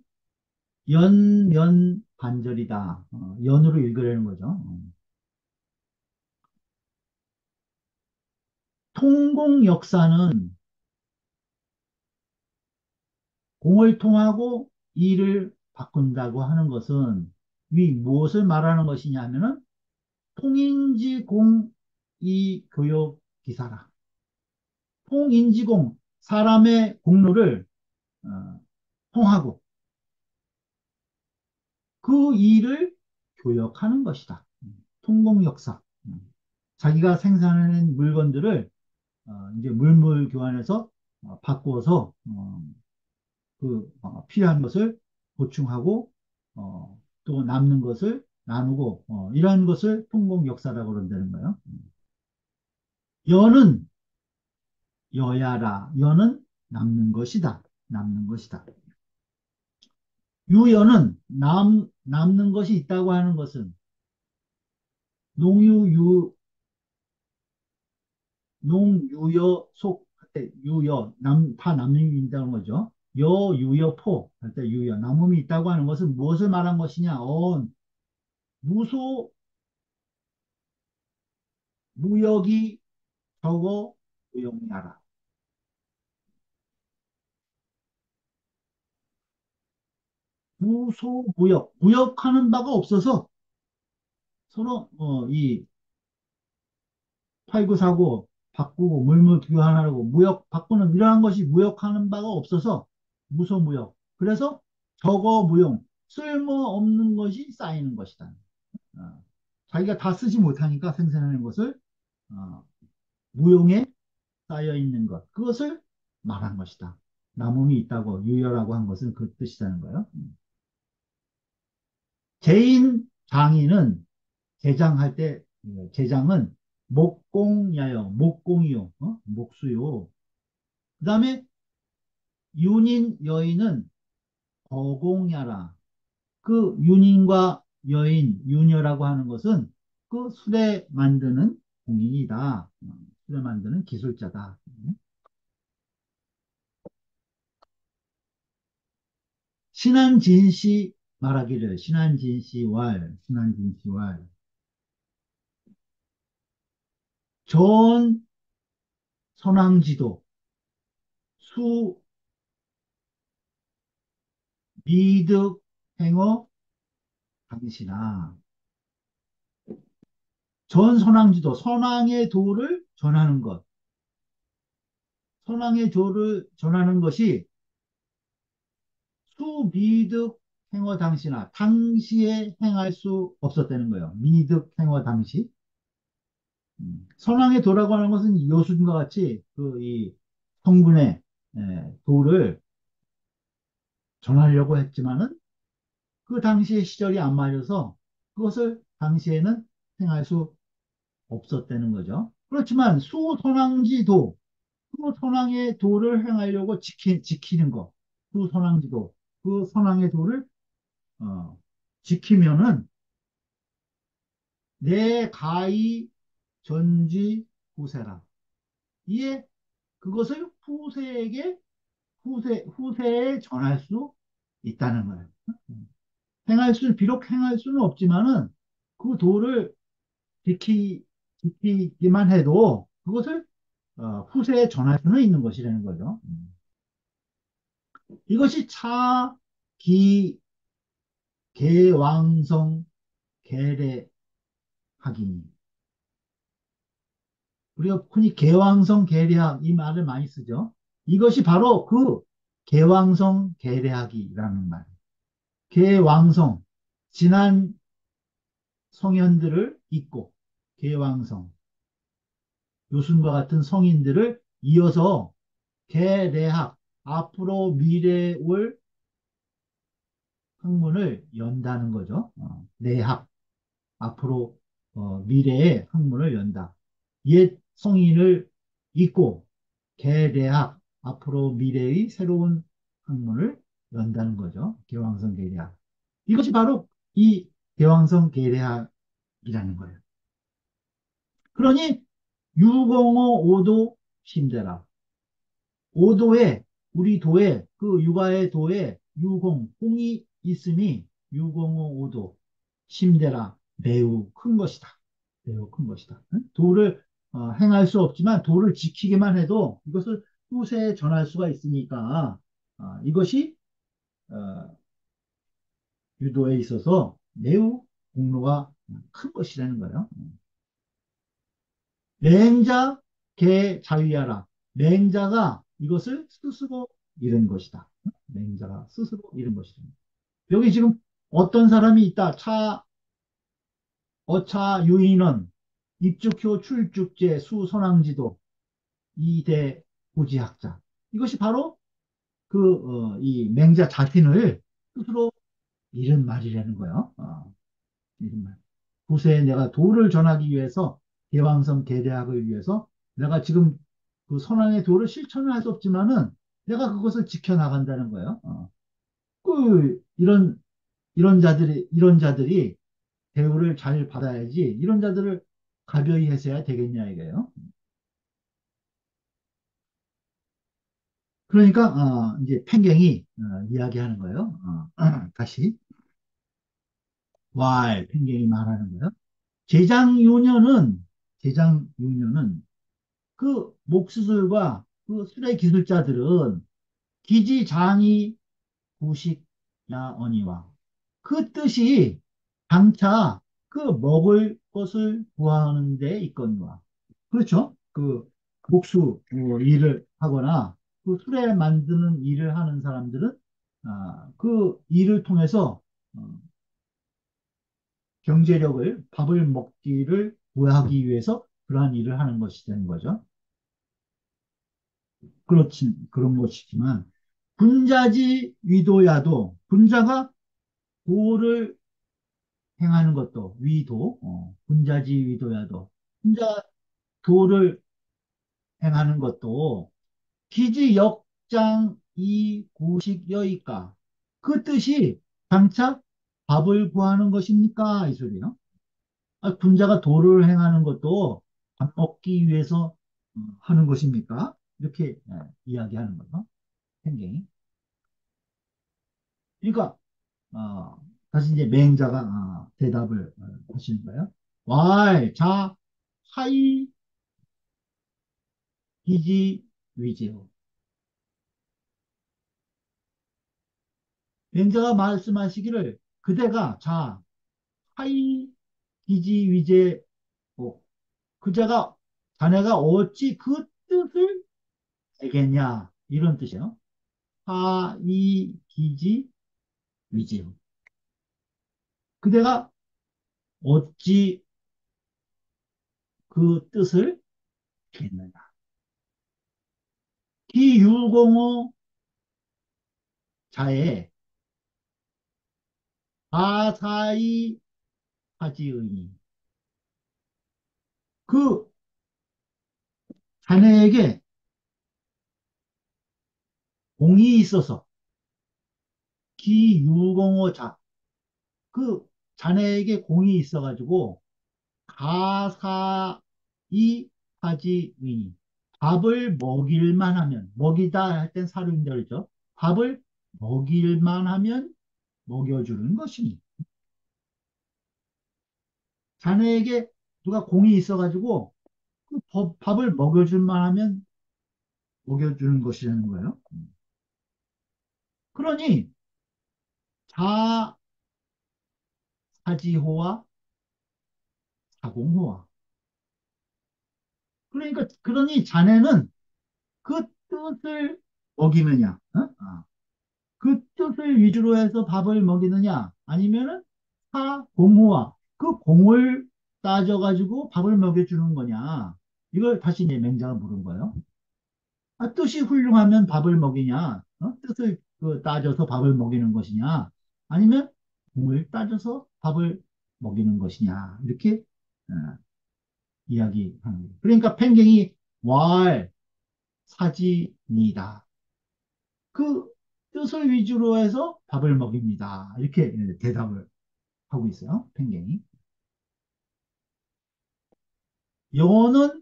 A: 반절이다. 연으로 읽으려는 거죠. 통공 역사는 공을 통하고 일을 바꾼다고 하는 것은 위 무엇을 말하는 것이냐면은 통인지공이 교육 기사라. 통인지공 사람의 공로를 어, 통하고 그 일을 교역하는 것이다. 통공 역사. 자기가 생산해낸 물건들을 이제 물물 교환해서 바꾸어서 필요한 것을 보충하고 또 남는 것을 나누고 이러한 것을 통공 역사라고 그런다는 거예요. 여는 여야라. 여는 남는 것이다. 남는 것이다. 유여는 남는 것이 있다고 하는 것은 농유, 농유여 속, 할 때 유여, 다 남는 게 있다는 거죠. 유여포, 할 때 유여, 남음이 있다고 하는 것은 무엇을 말한 것이냐? 무소, 무역이 적어 무용하라. 무역하는 바가 없어서 서로, 팔고 사고, 바꾸고, 물물 교환하고, 바꾸는 이러한 것이 무역하는 바가 없어서 무소무역. 그래서 적어무용, 쓸모없는 것이 쌓이는 것이다. 어, 자기가 다 쓰지 못하니까 생산하는 것을 어, 무용에 쌓여 있는 것, 그것을 말한 것이다. 남음이 있다고 유열하고 한 것은 그 뜻이라는 거예요. 제인 장인은 제장할 때 제장은 목공야요, 목공이요, 목수요. 그 다음에 윤인 여인은 거공야라. 그 윤인과 여인, 유녀라고 하는 것은 그 수레 만드는 공인이다. 수레 만드는 기술자다. 신한진씨 말하기를, 신한진씨 왈, 좋은 선왕지도, 수, 미득, 행어, 당신아. 전 선왕지도, 선왕의 도를 전하는 것. 선왕의 도를 전하는 것이 수미득 행어 당시나 당시에 행할 수 없었다는 거예요. 미득 행어 당시. 선왕의 도라고 하는 것은 여순과 같이 이 성군의 도를 전하려고 했지만은 그 당시의 시절이 안 맞아서 그것을 당시에는 행할 수 없었다는 거죠. 그렇지만 수선왕지도, 수선왕의 도를 행하려고 지키는 것, 수선왕지도, 그 선왕의 도를 어, 지키면은 내 가히 전지 후세라. 이에 그것을 후세에 전할 수 있다는 거예요. 비록 행할 수는 없지만은 그 도를 지키기만 해도 그것을 후세에 전할 수는 있는 것이라는 거죠. 이것이 기, 개왕성, 계례학이니. 우리가 흔히 개왕성, 계례학 이 말을 많이 쓰죠. 이것이 바로 그 계왕성 계례학이라는 말. 계왕성, 지난 성현들을 잇고, 계왕성, 요순과 같은 성인들을 이어서 계례학, 앞으로 미래에 올 학문을 연다는 거죠. 내학, 앞으로 미래의 학문을 연다. 옛 성인을 잇고 계례학, 앞으로 미래의 새로운 학문을 연다는 거죠. 개왕성 계례학. 이것이 바로 이 개왕성 계례학이라는 거예요. 그러니 유공어 오도 심대라. 오도에 우리 도에 그 육아의 도에 유공 공이 있으니 유공어 오도 심대라 매우 큰 것이다. 매우 큰 것이다. 응? 도를 행할 수 없지만 도를 지키기만 해도 이것을 후세에 전할 수가 있으니까 이것이 어, 유도에 있어서 매우 공로가 큰 것이라는 거예요. 맹자 개 자유하라. 맹자가 이것을 스스로 잃은 것이다. 맹자가 스스로 잃은 것이다. 여기 지금 어떤 사람이 있다. 어차 유인원 입죽효 출죽제 수선왕지도 이대 고지학자. 이것이 바로 이 맹자 자신을 스스로 잃은 말이라는 거예요. 잃은 말. 후세에 내가 도를 전하기 위해서 대왕성 계대학을 위해서 내가 지금 그 선왕의 도를 실천을 할 수 없지만은 내가 그것을 지켜나간다는 거예요. 이런 자들이 대우를 잘 받아야지 이런 자들을 가벼이 해서야 되겠냐 이거예요. 그러니까 이제 팽경이 이야기하는 거예요. 다시 팽경이 말하는 거예요. 제장유녀는 그 목수술과 그 수레 기술자들은 기지장이 구식야언이와 그 뜻이 장차 그 먹을 것을 구하는 데 있거니와 그렇죠. 그 목수 일을 하거나 그 수레 만드는 일을 하는 사람들은 그 일을 통해서 경제력을 밥을 먹기를 구하기 위해서 그러한 일을 하는 것이 되는 거죠. 그런 것이지만 분자지 위도야도 분자가 도를 행하는 것도 위도 분자지 위도야도 분자 도를 행하는 것도 기지 역장 이구식 여이까 그 뜻이 장차 밥을 구하는 것입니까 이 소리요. 군자가 도를 행하는 것도 밥 먹기 위해서 하는 것입니까? 이렇게 이야기하는 거죠. 굉장히. 그러니까 다시 이제 맹자가 대답을 하시는 거예요. 자, 하이 기지 위지요. 맹자가 말씀하시기를 그대가 하이 기지 위제 그자가 자네가 어찌 그 뜻을 알겠냐 이런 뜻이에요. 하이 기지 위지요. 그대가 어찌 그 뜻을 알겠느냐. 기유공호 자의 아사이 하지의 그 자네에게 공이 있어서 기유공호자 그 자네에게 공이 있어가지고 가사이 하지의 밥을 먹일만 하면 먹이다 할 땐 사료인다 그러죠. 밥을 먹일만 하면 먹여주는 것이니 자네에게 누가 공이 있어가지고 그 밥을 먹여줄만 하면 먹여주는 것이라는 거예요. 그러니 자사지호와 사공호와 그러니 자네는 그 뜻을 먹이느냐, 어? 그 뜻을 위주로 해서 밥을 먹이느냐, 아니면은 공후와 그 공을 따져가지고 밥을 먹여주는 거냐, 이걸 다시 이제 맹자가 물은 거예요. 뜻이 훌륭하면 밥을 먹이냐, 뜻을 따져서 밥을 먹이는 것이냐, 아니면 공을 따져서 밥을 먹이는 것이냐, 이렇게 어, 이야기하는 거예요. 그러니까 팽갱이 왈 사지니다. 그 뜻을 위주로 해서 밥을 먹입니다. 이렇게 대답을 하고 있어요. 팽갱이. 여는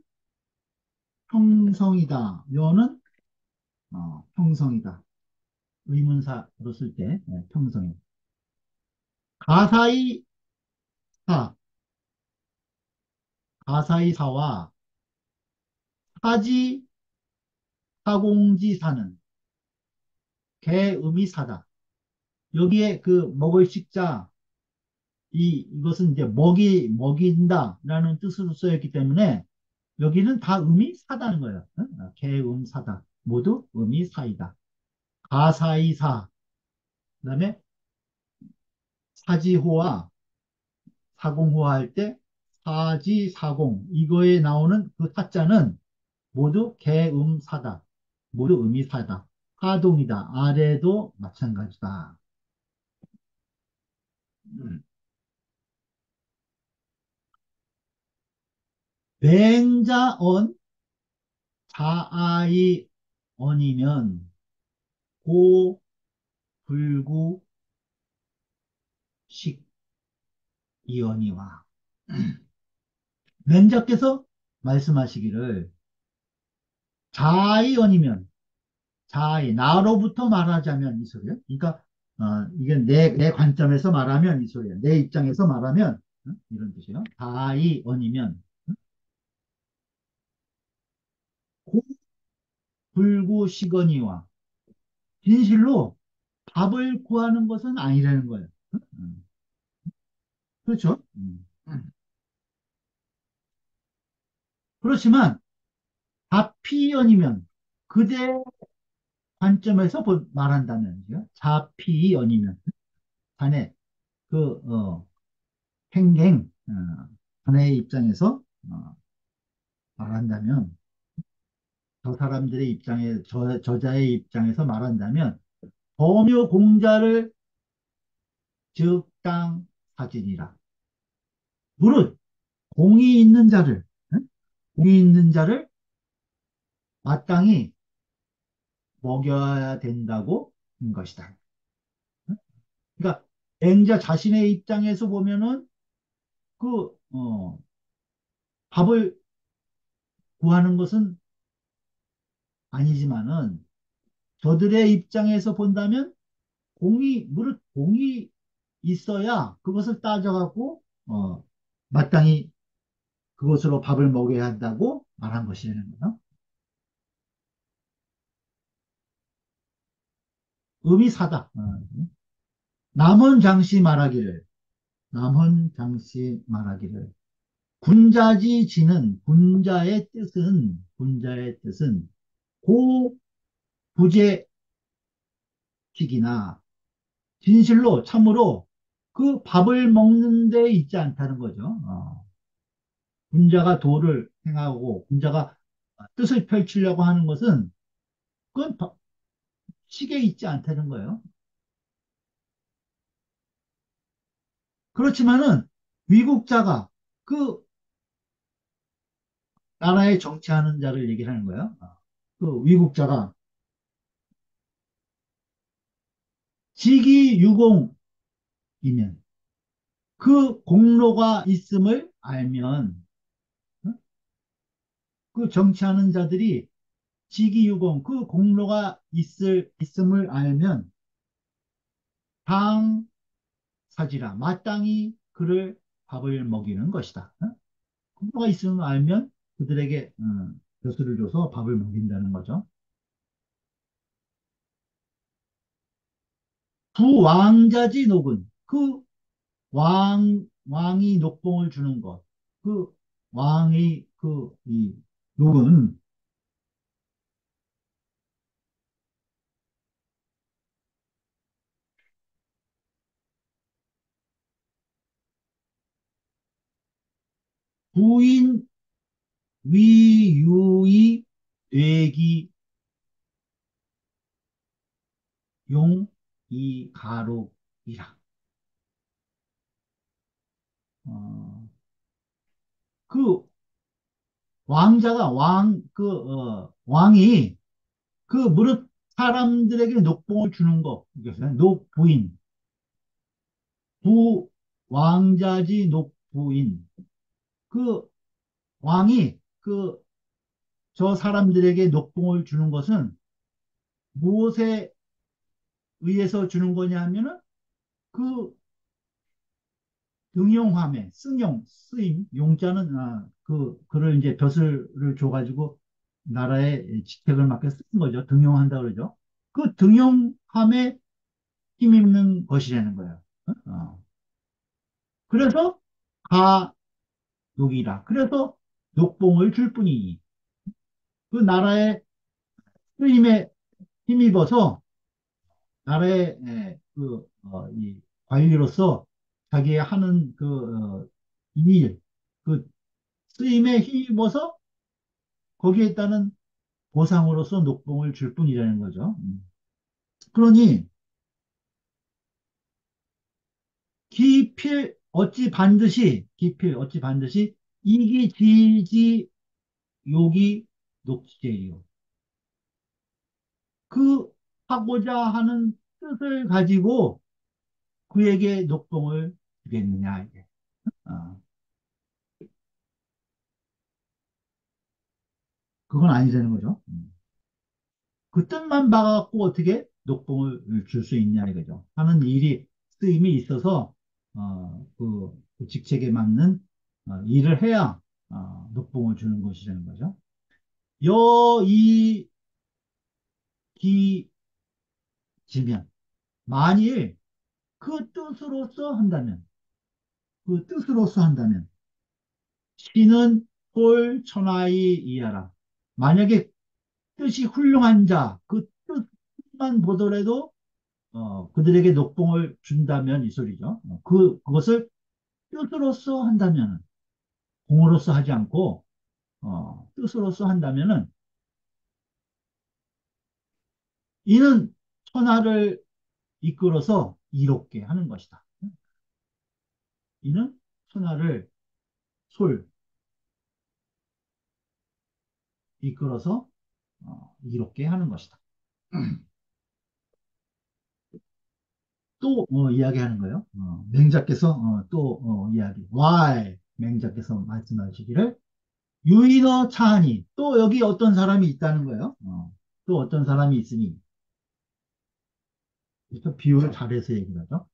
A: 형성이다. 여는 형성이다. 의문사로 쓸 때 평성이. 가사의 사, 가사의 사와 사지 사공지사는 개음이 사다. 여기에 그 먹을 식자 이것은 이제 먹인다라는 뜻으로 쓰였기 때문에 여기는 다 음이 사다는 거예요. 개음 사다. 모두 음이 사이다. 가사의 사. 그다음에 사지호와 사공호 할 때 사지사공 이거에 나오는 그 사자는 모두 개음사다. 모두 음이사다. 하동이다. 아래도 마찬가지다. 음. 맹자언 자아이 언이면 고 불구 식이언이와 맹자께서 말씀하시기를 자아이 언이면 자아이 나로부터 말하자면 이 소리예요. 그러니까 이게 내 관점에서 말하면 이 소리예요. 내 입장에서 말하면 이런 뜻이에요. 자아이 언이면 불구시거니와 진실로 밥을 구하는 것은 아니라는 거예요. 그렇죠? 그렇지만 자피연이면 그대 관점에서 말한다면요. 자피연이면 자네 그 행행 자네의 입장에서 말한다면 저 사람들의 입장에 저자의 입장에서 말한다면 범요 공자를 즉당 사진이라 무릇 공이 있는 자를 공이 있는 자를 마땅히 먹여야 된다고 한 것이다. 그러니까 맹자 자신의 입장에서 보면은 그 밥을 구하는 것은 아니지만은 저들의 입장에서 본다면 무릇 공이 있어야 그것을 따져갖고 마땅히 그것으로 밥을 먹여야 한다고 말한 것이라는 거예요. 음이 사다. 남원 장씨 말하기를 남원 장씨 말하기를 군자의 뜻은 고 부재식이나 진실로 참으로 그 밥을 먹는 데 있지 않다는 거죠. 군자가 도를 행하고 군자가 뜻을 펼치려고 하는 것은 그건 식에 있지 않다는 거예요. 그렇지만은 위국자가 그 나라에 정치하는 자를 얘기를 하는 거예요. 그 위국자가 직위유공이면 그 공로가 있음을 알면 어? 그 정치하는 자들이 직위유공 그 공로가 있음을 알면 당사지라 마땅히 그를 밥을 먹이는 것이다. 공로가 있음을 알면 그들에게 벼슬을 줘서 밥을 먹인다는 거죠. 부왕자지 녹은 그 왕이 녹봉을 주는 것. 그 왕의 이 녹은 부인 위유이 되기 용이 가로이라. 어, 그 왕자가 왕이 그 무릇 사람들에게 녹봉을 주는 거, 이것은 녹부인, 부 왕자지 녹부인. 그 왕이 저 사람들에게 녹봉을 주는 것은 무엇에 의해서 주는 거냐 하면은 그 등용함에 쓰임 용자는 그를 이제 벼슬을 줘가지고 나라의 직책을 맡겨 쓰는 거죠. 등용한다 그러죠. 그 등용함에 힘입는 것이라는 거예요. 그래서 가독이라. 그래서 녹봉을 줄 뿐이니 그 나라의 쓰임에 힘입어서 나라의 이 관리로서 자기의 하는 일, 그 쓰임에 힘입어서 거기에 따른 보상으로서 녹봉을 줄 뿐이라는 거죠. 그러니 기필 어찌 반드시 이기지지 욕이 녹지제요. 그 하고자 하는 뜻을 가지고 그에게 녹봉을 주겠느냐 이게. 어, 그건 아니라는 거죠. 그 뜻만 봐갖고 어떻게 녹봉을 줄 수 있냐 이거죠. 하는 일이 쓰임이 있어서 그 직책에 맞는 일을 해야 녹봉을 주는 것이라는 거죠. 여의기지면 만일 그 뜻으로서 한다면 그 뜻으로서 한다면 신은 꼴 천하의 이하라. 만약에 뜻이 훌륭한 자, 그 뜻만 보더라도 그들에게 녹봉을 준다면 이 소리죠. 그것을 뜻으로서 한다면, 공으로서 하지 않고, 뜻으로서 한다면은, 이는 천하를 이끌어서 이롭게 하는 것이다. 이는 천하를 솔 이끌어서 이롭게 하는 것이다. 또 이야기하는 거예요. 맹자께서 또 이야기. Why 맹자께서 말씀하시기를 유인어 차하니 또 여기 어떤 사람이 있다는 거예요. 또 어떤 사람이 있으니 그래서 비유를 잘해서 얘기를 하죠.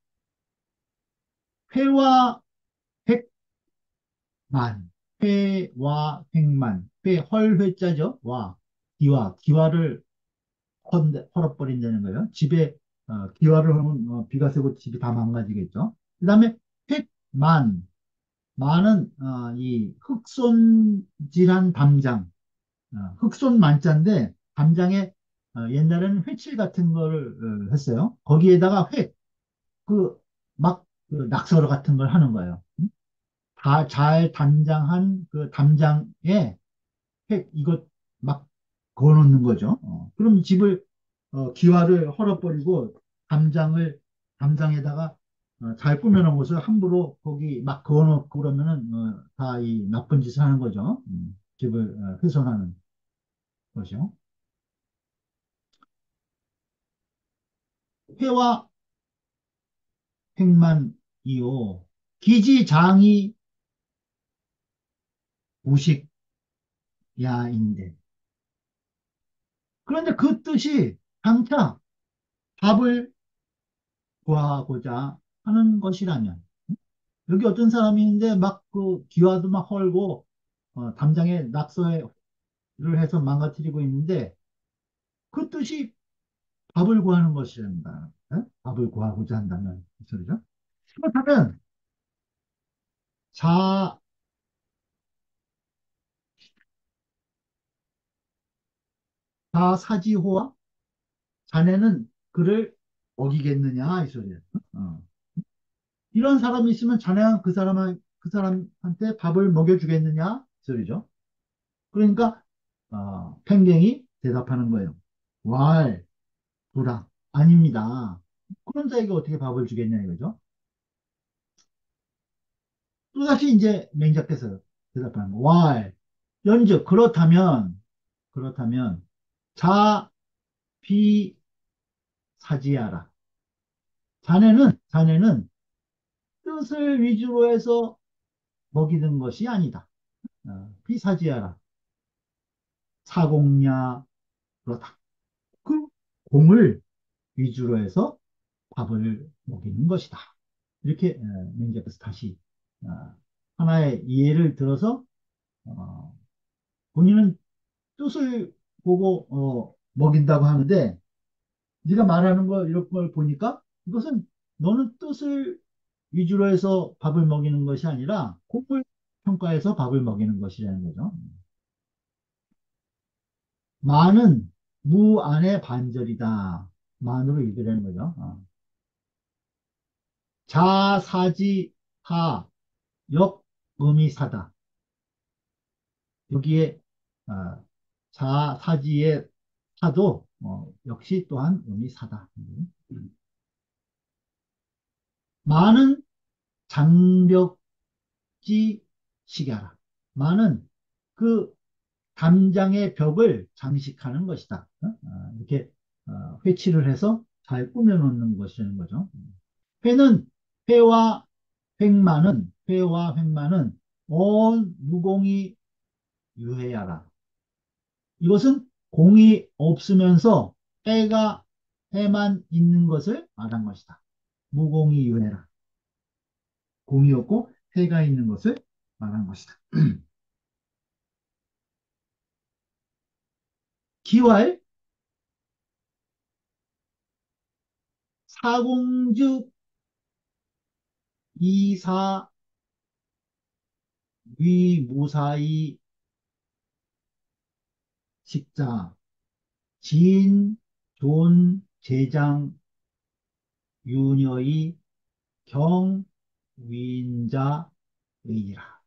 A: 회와 백만, 회와 백만, 회 헐회자죠. 와 기와를 헐어버린다는 거예요. 집에 기와를 하면 비가 새고 집이 다 망가지겠죠. 그 다음에 백만, 만은 이 흑손질한 담장, 흑손 만자인데 담장에 옛날에는 회칠 같은 거를 했어요. 거기에다가 그, 그 낙서로 같은 걸 하는 거예요. 다 잘 담장한 그 담장에 이것 막 그어놓는 거죠. 그럼 집을 기와를 헐어버리고 담장에다가 잘 꾸며놓은 것을 함부로 거기 막 그어놓고 그러면은 다 이 나쁜 짓을 하는 거죠. 집을 훼손하는 것이요. 회와 횡만이요. 기지장이 무식야인데. 그런데 그 뜻이 장차 밥을 구하고자 하는 것이라면 여기 어떤 사람이 있는데 막 그 기와도 막 헐고 담장에 낙서를 해서 망가뜨리고 있는데 그 뜻이 밥을 구하는 것이란다. 밥을 구하고자 한다면 이 소리죠. 그렇다면 자 자사지호와 자네는 그를 어기겠느냐 이 소리예요. 이런 사람이 있으면 자네가 그 사람을 그 사람한테 밥을 먹여주겠느냐? 소리죠. 그러니까 팽갱이 대답하는 거예요. 왈, 불아, 아닙니다. 그런 자에게 어떻게 밥을 주겠냐 이거죠. 또다시 이제 맹자께서 대답하는 거. 왈, 연즉 그렇다면 자, 비, 사지하라. 자네는 뜻을 위주로 해서 먹이는 것이 아니다. 비사지하라. 사공야, 그렇다. 그 공을 위주로 해서 밥을 먹이는 것이다. 이렇게 맹자께서 다시 어, 하나의 예를 들어서 어, 본인은 뜻을 보고 먹인다고 하는데 네가 말하는 거 이런 걸 보니까 이것은 너는 뜻을 위주로 해서 밥을 먹이는 것이 아니라 공을 평가해서 밥을 먹이는 것이라는 거죠. 마는 무 안의 반절이다. 만으로 읽으라는 거죠. 자사지 하 역 음이 사다. 여기에 자사지의 사도 역시 또한 음이 사다. 마는 장벽지 시계하라. 마는 그 담장의 벽을 장식하는 것이다. 이렇게 회치를 해서 잘 꾸며놓는 것이라는 거죠. 회는 회와 횡만은 온 무공이 유해하라. 이것은 공이 없으면서 해만 있는 것을 말한 것이다. 무공이 유해라. 공이 없고 해가 있는 것을 말한 것이다. 기왈 사공즉 이사 위무사히 식자 진, 존, 제장, 윤여의 경, 위인자, 의니라.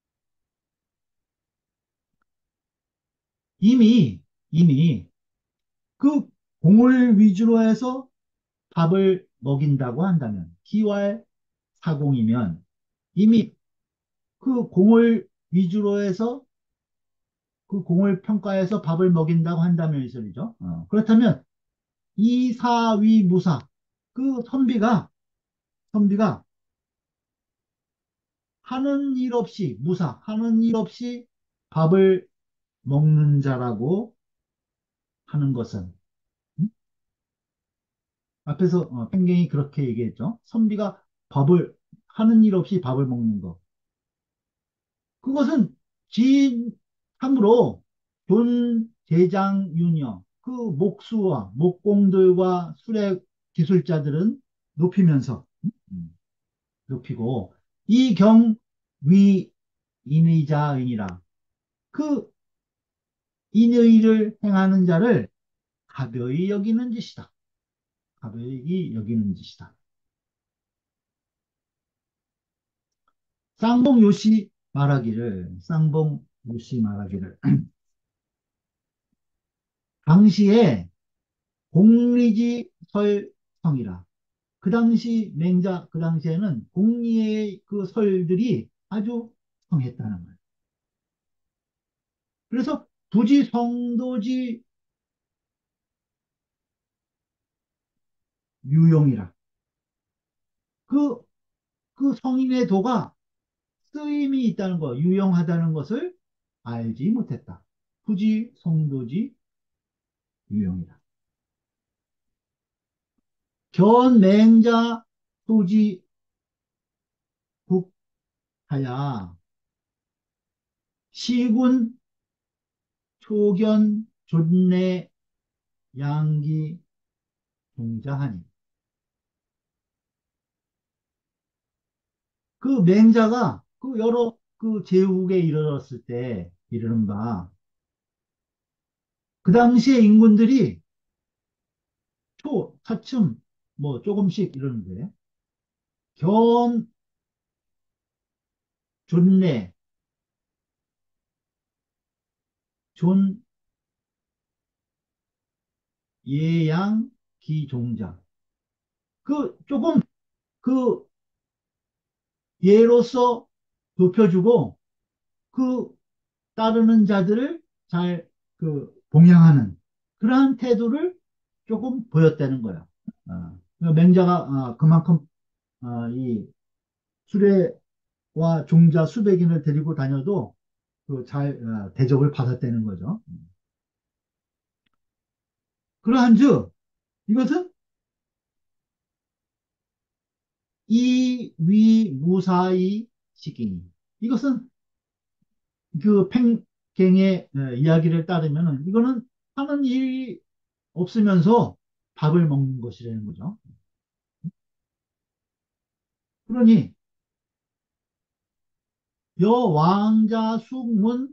A: 이미 그 공을 위주로 해서 밥을 먹인다고 한다면 기왈 사공이면 이미 그 공을 위주로 해서 그 공을 평가해서 밥을 먹인다고 한다면 이 소리죠. 그렇다면 이사위무사 그 선비가 하는 일 없이 밥을 먹는 자라고 하는 것은 음? 앞에서 펭귄이 그렇게 얘기했죠. 선비가 밥을 하는 일 없이 밥을 먹는 것. 그것은 참으로 존 대장 윤여 그 목수와 목공들과 수레 기술자들은 높이면서 높이고 이경위 인의자인이라 그 인의를 행하는 자를 가벼이 여기는 짓이다. 가벼이 여기는 짓이다. 쌍봉요시 말하기를 당시에 공리지 설성이라 그 당시에는 공리의 그 설들이 아주 성했다는 거예요. 그래서 부지 성도지 유용이라 그, 그 성인의 도가 쓰임이 있다는 것, 유용하다는 것을 알지 못했다. 부지 성도지 유용이다. 견맹자 소지 국하야 시군 초견 존내 양기 종자하니 그 맹자가 그 여러 그 제국에 이르렀을 때 이르는 바 그 당시에 인군들이 차츰 뭐 조금씩 이러는데 견 존내, 존, 예양, 기종자. 조금 그 예로서 높여주고 그 따르는 자들을 잘 봉양하는 그러한 태도를 조금 보였다는 거야. 그러니까 맹자가 그만큼 이 수레와 종자 수백인을 데리고 다녀도 잘 대접을 받았다는 거죠. 그러한즉 이것은 이위무사의 시기니 이것은 팽갱의 이야기를 따르면은 이거는 하는 일이 없으면서 밥을 먹는 것이라는 거죠. 그러니 여왕자 숙문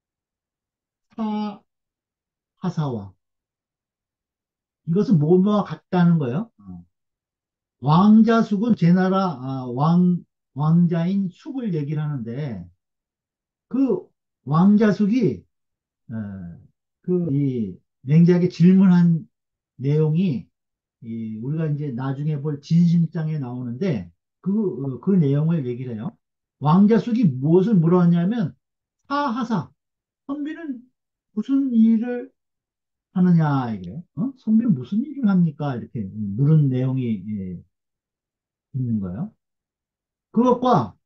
A: 사하사와 이것은 뭐뭐와 같다는 거예요. 왕자 숙은 제나라 왕자인 숙을 얘기를 하는데 그 왕자 숙이 이 맹자에게 질문한 내용이 우리가 이제 나중에 볼 진심장에 나오는데 그 내용을 얘기를 해요. 왕자숙이 무엇을 물었냐면 사하사 선비는 무슨 일을 하느냐 이게 선비는 무슨 일을 합니까 이렇게 물은 내용이 있는 거예요. 그것과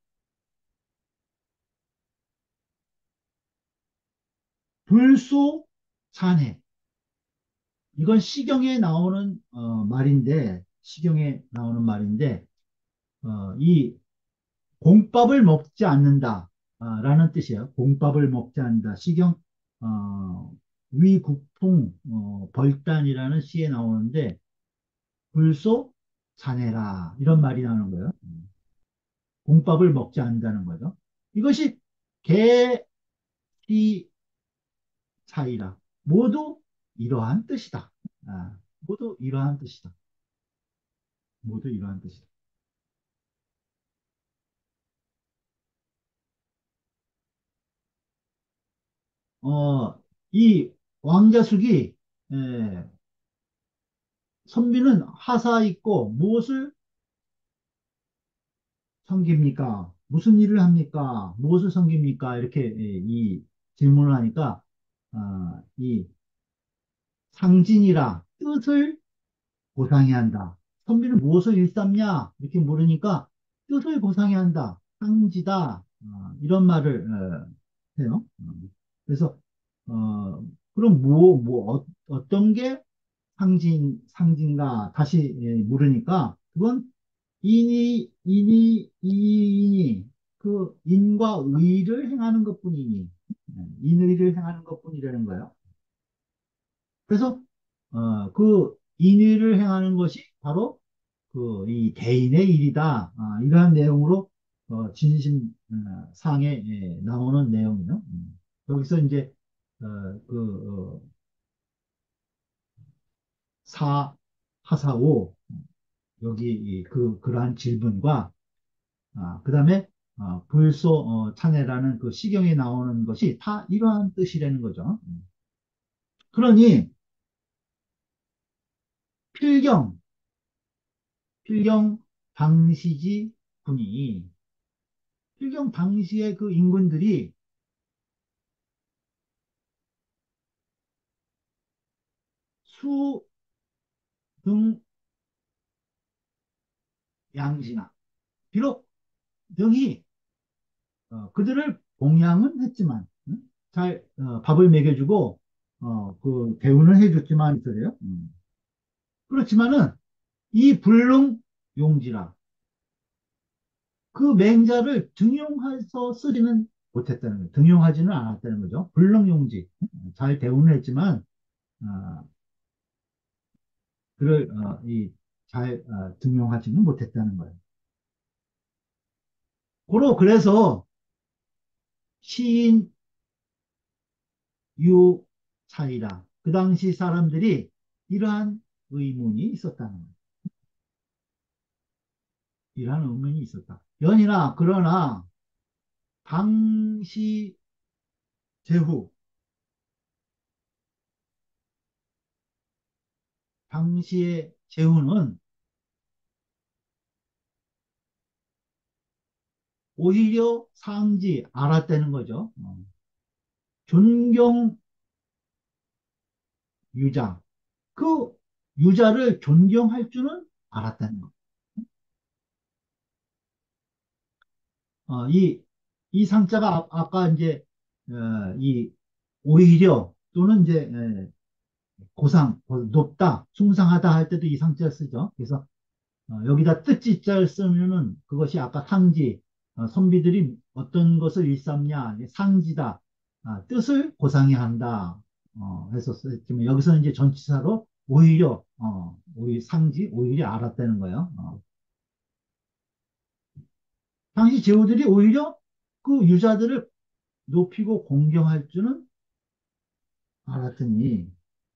A: 불소 산해 이건 시경에 나오는 말인데 시경에 나오는 말인데 이 공밥을 먹지 않는다 라는 뜻이에요. 공밥을 먹지 않는다. 시경 위국풍 벌단이라는 시에 나오는데 불소 자네라 이런 말이 나오는 거예요. 공밥을 먹지 않는다는 거죠. 이것이 개시 차이라 모두 이러한 뜻이다. 모두 이러한 뜻이다. 모두 이러한 뜻이다. 이 왕자숙이 에, 선비는 하사 있고 무엇을 섬깁니까? 무슨 일을 합니까? 무엇을 섬깁니까? 이렇게 이 질문을 하니까 이 상진이라 뜻을 고상히 한다. 선비는 무엇을 일삼냐? 이렇게 물으니까 뜻을 고상히 한다. 상지다. 이런 말을 해요. 그래서 그럼 어떤 게 상진가? 다시 물으니까 그건 이인이 인과 의를 행하는 것뿐이니 인의를 행하는 것뿐이라는 거예요. 그래서 인의를 행하는 것이 바로 이 대인의 일이다. 이러한 내용으로 진심 상에 나오는 내용이요. 여기서 이제 어, 그 어, 사 하사오 여기 그러한 질문과 그다음에 불소 찬해라는 그 시경에 나오는 것이 다 이러한 뜻이라는 거죠. 그러니 필경 필경 당시지 군이 필경 당시의 그 인군들이 수 등 양지나 비록 등이 그들을 봉양은 했지만 잘 밥을 먹여주고 대우는 해줬지만 그래요. 그렇지만은 이 불능 용지라 그 맹자를 등용해서 쓰지는 못했다는 거예요. 등용하지는 않았다는 거죠. 불능용지. 잘 대우는 했지만, 그를, 잘, 등용하지는 못했다는 거예요. 그래서 시인 유 차이라. 그 당시 사람들이 이러한 의문이 있었다는 거예요. 이러한 의문이 있었다. 연이나, 그러나, 당시 제후, 당시의 제후는 오히려 상지 알았다는 거죠. 존경 유자. 그 유자를 존경할 줄은 알았다는 거. 이 상자가 까 이제 이 오히려 또는 이제 고상, 높다, 숭상하다 할 때도 이 상자를 쓰죠. 그래서 여기다 뜻지자를 쓰면은 그것이 아까 상지, 선비들이 어떤 것을 일삼냐, 상지다, 뜻을 고상히 한다, 했었지만 여기서는 이제 전치사로 오히려, 오히려 상지, 오히려 알았다는 거예요. 당시 제후들이 오히려 그 유자들을 높이고 공경할 줄은 알았더니,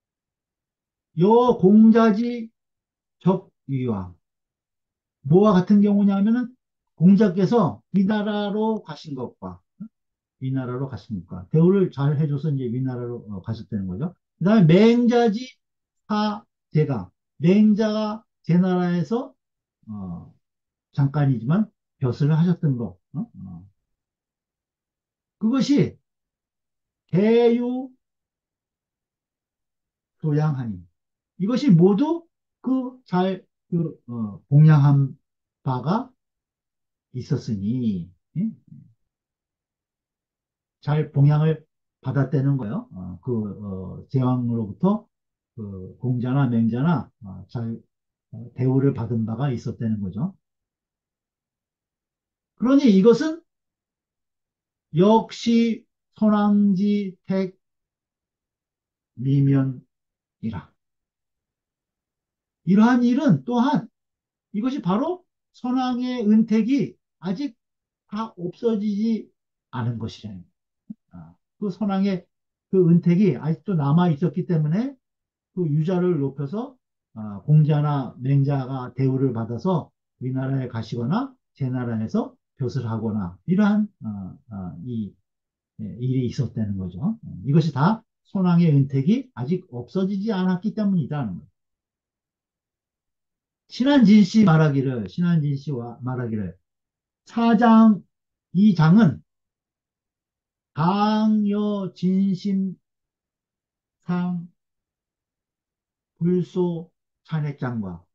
A: 여 공자지 적위와 뭐와 같은 경우냐면은 공자께서 위나라로 가신 것과 위나라로 갔습니까? 대우를 잘 해줘서 이제 위나라로 가셨다는 거죠. 그 다음에 맹자지 사제가 맹자가 제 나라에서 어, 잠깐이지만 벼슬을 하셨던 거 그것이 대유도양하니 이것이 모두 공양한 바가 있었으니 예? 잘 봉양을 받았다는 거예요. 제왕으로부터 그 공자나 맹자나 잘 대우를 받은 바가 있었다는 거죠. 그러니 이것은 역시 선왕지 택미면이라. 이러한 일은 또한 이것이 바로 선왕의 은택이 아직 다 없어지지 않은 것이라는 그 선왕의 그 은택이 아직도 남아 있었기 때문에 그 유자를 높여서 공자나 맹자가 대우를 받아서 위나라에 가시거나 제나라에서 벼슬 하거나 이러한 일이 있었다는 거죠. 이것이 다 손왕의 은택이 아직 없어지지 않았기 때문이다는 거죠. 신한진 씨와 말하기를 사장 이 장은 강여 진심상 불소 찬해장과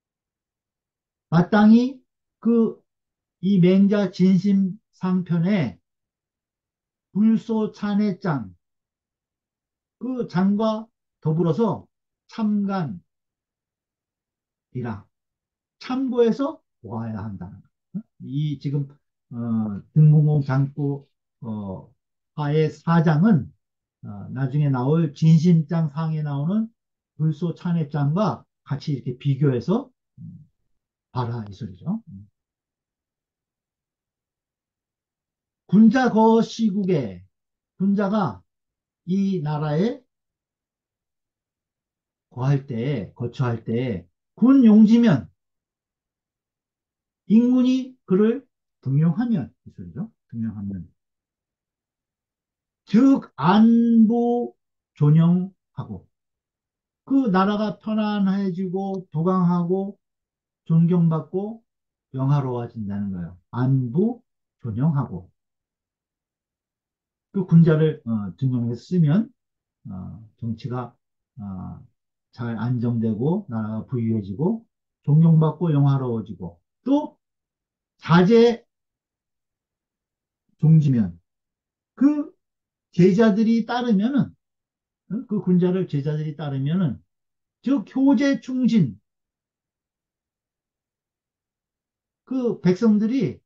A: 마땅히 그 이 맹자 진심 상편에 불소 찬해장 그 장과 더불어서 참간이라 참고해서 보아야 한다는 거. 이 지금 등문공 장구 화의 사장은 나중에 나올 진심장 상에 나오는 불소 찬해장과 같이 이렇게 비교해서 봐라 이 소리죠. 군자 거시국에 군자가 이 나라에 거처할 때, 군 용지면, 인군이 그를 등용하면, 이 소리죠. 등용하면. 즉, 안보 존영하고, 그 나라가 편안해지고, 부강하고, 존경받고, 영화로워진다는 거예요. 안부 존영하고, 그 군자를 등용해서 쓰면, 정치가 어, 잘 안정되고 나라가 부유해지고 존경받고 영화로워지고 또 자제 종지면 그 제자들이 따르면은 그 군자를 제자들이 따르면은 즉 효제 충신 그 백성들이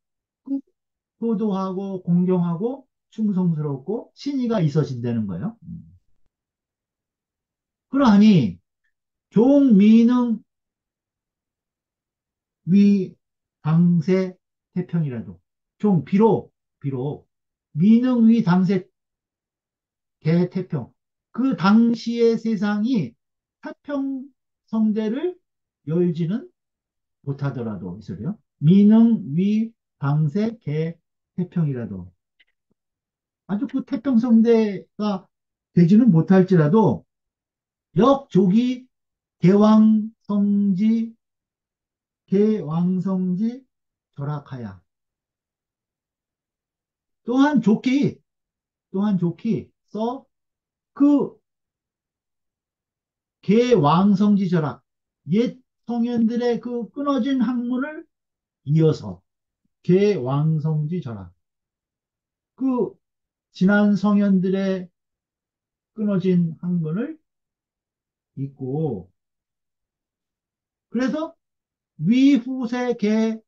A: 효도하고 공경하고 충성스럽고 신의가 있어진다는 거예요. 그러하니 종민응 위 당세 태평이라도 비록 민응 위 당세 개태평 그 당시의 세상이 태평성대를 열지는 못하더라도 이 소리요. 민응 위 당세 개태평이라도 아주 그 태평성대가 되지는 못할지라도 역조기 개왕성지 개왕성지 절약하야. 또한 좋기 또한 좋기 써 그 개왕성지 절약 옛 성현들의 그 끊어진 학문을 이어서 개왕성지 절약 그 지난 성현들의 끊어진 학문을 잇고 그래서 위후세 개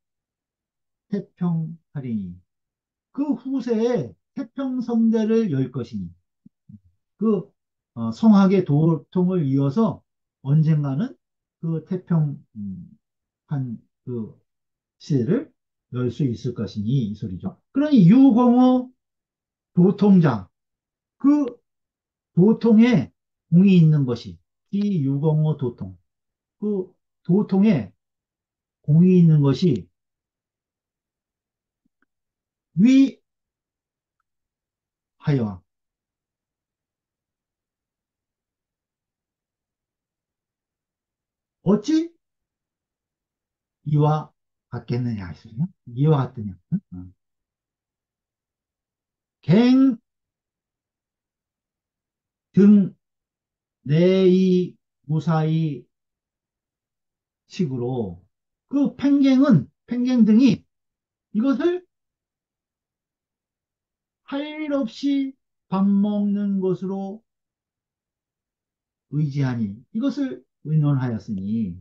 A: 태평하리니 그 후세에 태평성대를 열 것이니 그 성학의 도통을 이어서 언젠가는 그 태평한 그 시대를 열 수 있을 것이니 이 소리죠. 그러니 유공호 도통자 그 도통에 공이 있는 것이 이 유공호 도통 그 도통에 공이 있는 것이 위하여 어찌 이와 같겠느냐 이 소리요. 이와 같으냐. 갱 등 내이 무사히 식으로 그 팽갱 등이 이것을 할 일 없이 밥 먹는 것으로 의지하니 이것을 의논하였으니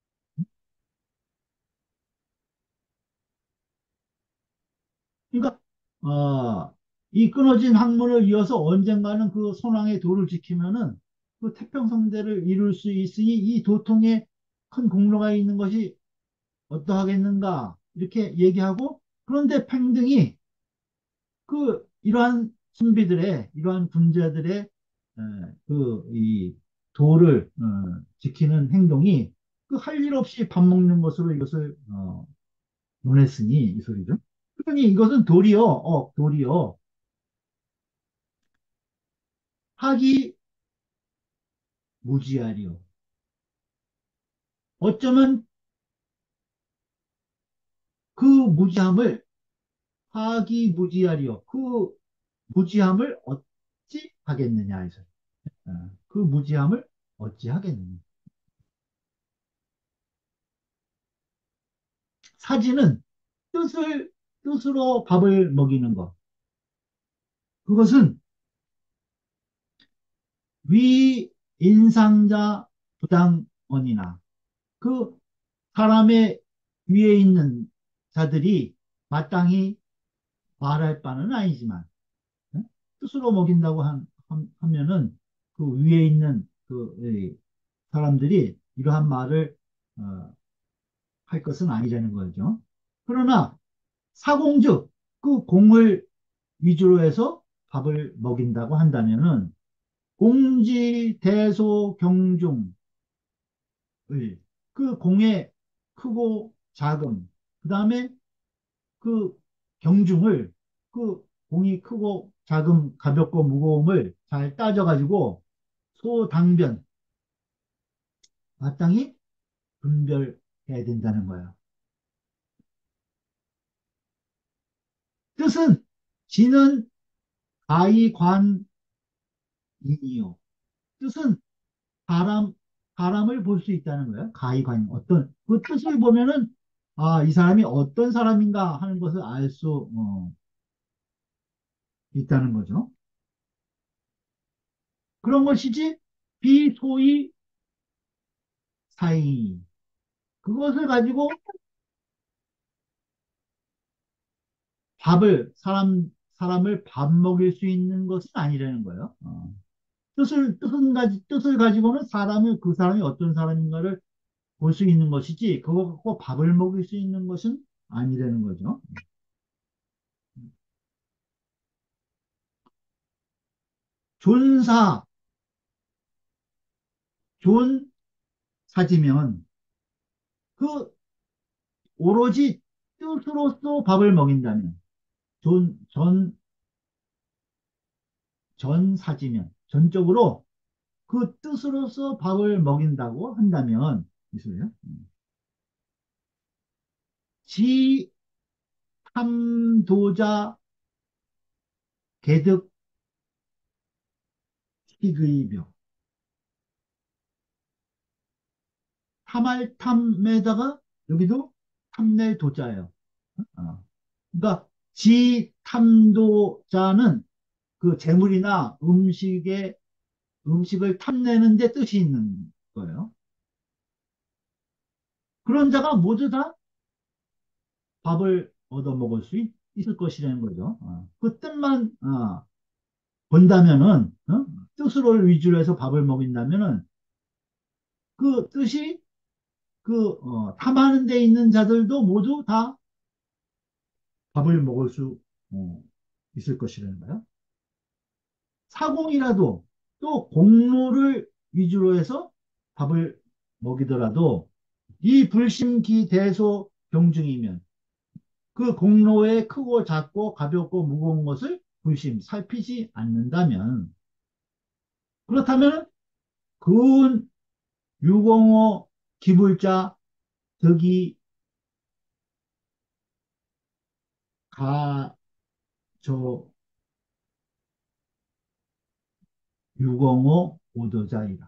A: 그러니까 이 끊어진 학문을 이어서 언젠가는 그 선왕의 도를 지키면은 그 태평성대를 이룰 수 있으니 이 도통에 큰 공로가 있는 것이 어떠하겠는가 이렇게 얘기하고 그런데 팽등이 그 이러한 선비들의 이러한 군자들의 그 이 도를 지키는 행동이 그 할 일 없이 밥 먹는 것으로 이것을 논했으니 이 소리죠. 그러니 이것은 도리어 학이 무지하리요. 어쩌면 그 무지함을 학이 무지하리요. 그 무지함을 어찌 하겠느냐 해서 그 무지함을 어찌 하겠느냐. 사지는 뜻으로 밥을 먹이는 것. 그것은 위 인상자 부당언이나 그 사람의 위에 있는 자들이 마땅히 말할 바는 아니지만 예? 뜻으로 먹인다고 하면은 그 위에 있는 이 사람들이 이러한 말을 어, 할 것은 아니라는 거죠. 그러나 사공즉 그 공을 위주로 해서 밥을 먹인다고 한다면은 공지 대소 경중을 그 공의 크고 작음 그 다음에 그 경중을 그 공이 크고 작음 가볍고 무거움을 잘 따져가지고 소당변 마땅히 분별해야 된다는 거예요. 뜻은 지는 가이관이요. 뜻은 사람 사람을 볼 수 있다는 거예요. 가이관 어떤 그 뜻을 보면은 이 사람이 어떤 사람인가 하는 것을 알 수 있다는 거죠. 그런 것이지 비소위 사이 그것을 가지고 사람을 밥 먹일 수 있는 것은 아니라는 거예요. 뜻을 가지고는 그 사람이 어떤 사람인가를 볼 수 있는 것이지, 그거 갖고 밥을 먹일 수 있는 것은 아니라는 거죠. 존사, 존사지면, 그, 오로지 뜻으로서 밥을 먹인다면, 전사지면, 전적으로 그 뜻으로서 밥을 먹인다고 한다면, 무슨요? 지탐도자 개득 희귀병. 탐할탐에다가 여기도 탐낼 도자예요. 어. 그러니까 지탐도자는 그 재물이나 음식을 탐내는 데 뜻이 있는 거예요. 그런 자가 모두 다 밥을 얻어 먹을 수 있을 것이라는 거죠. 그 뜻만 본다면은, 뜻으로 위주로 해서 밥을 먹인다면은 그 뜻이 탐하는 데 있는 자들도 모두 다 밥을 먹을 수 어, 있을 것이라는 거예요. 사공이라도 또 공로를 위주로 해서 밥을 먹이더라도 이 불심기 대소 경중이면 그 공로에 크고 작고 가볍고 무거운 것을 불심 살피지 않는다면, 그렇다면 근 유공호 기불자 덕이 가저 유공호 오도자이라.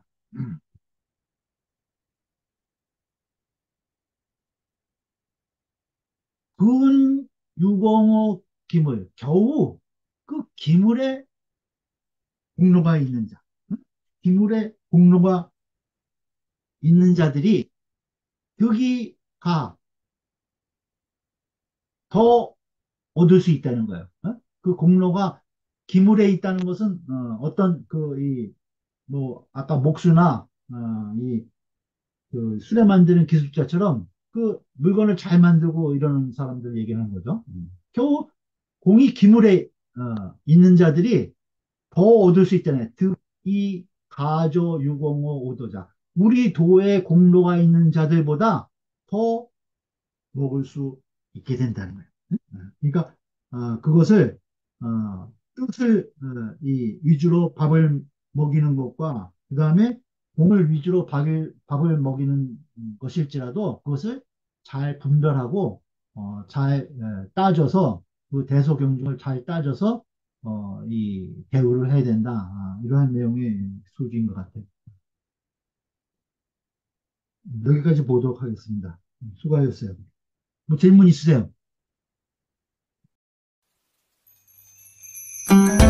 A: 근 유공호 기물, 겨우 그 기물에 공로가 있는 자, 기물에 공로가 있는 자들이 덕이 가더 얻을 수 있다는 거예요. 그 공로가 기물에 있다는 것은 어떤 뭐 아까 목수나 그 수레 만드는 기술자처럼 그 물건을 잘 만들고 이러는 사람들 얘기하는 거죠. 겨우 공이 기물에 있는 자들이 더 얻을 수 있잖아요. 득이 가조 유공호 오도자. 우리 도에 공로가 있는 자들보다 더 먹을 수 있게 된다는 거예요. 그러니까 그것을 뜻을 이 위주로 밥을 먹이는 것과 그 다음에 공을 위주로 밥을 먹이는 것일지라도 그것을 잘 분별하고 잘 따져서 그 대소경중을 잘 따져서 이 대우를 해야 된다. 이러한 내용의 소지인 것 같아요. 여기까지 보도록 하겠습니다. 수고하셨어요. 뭐 질문 있으세요?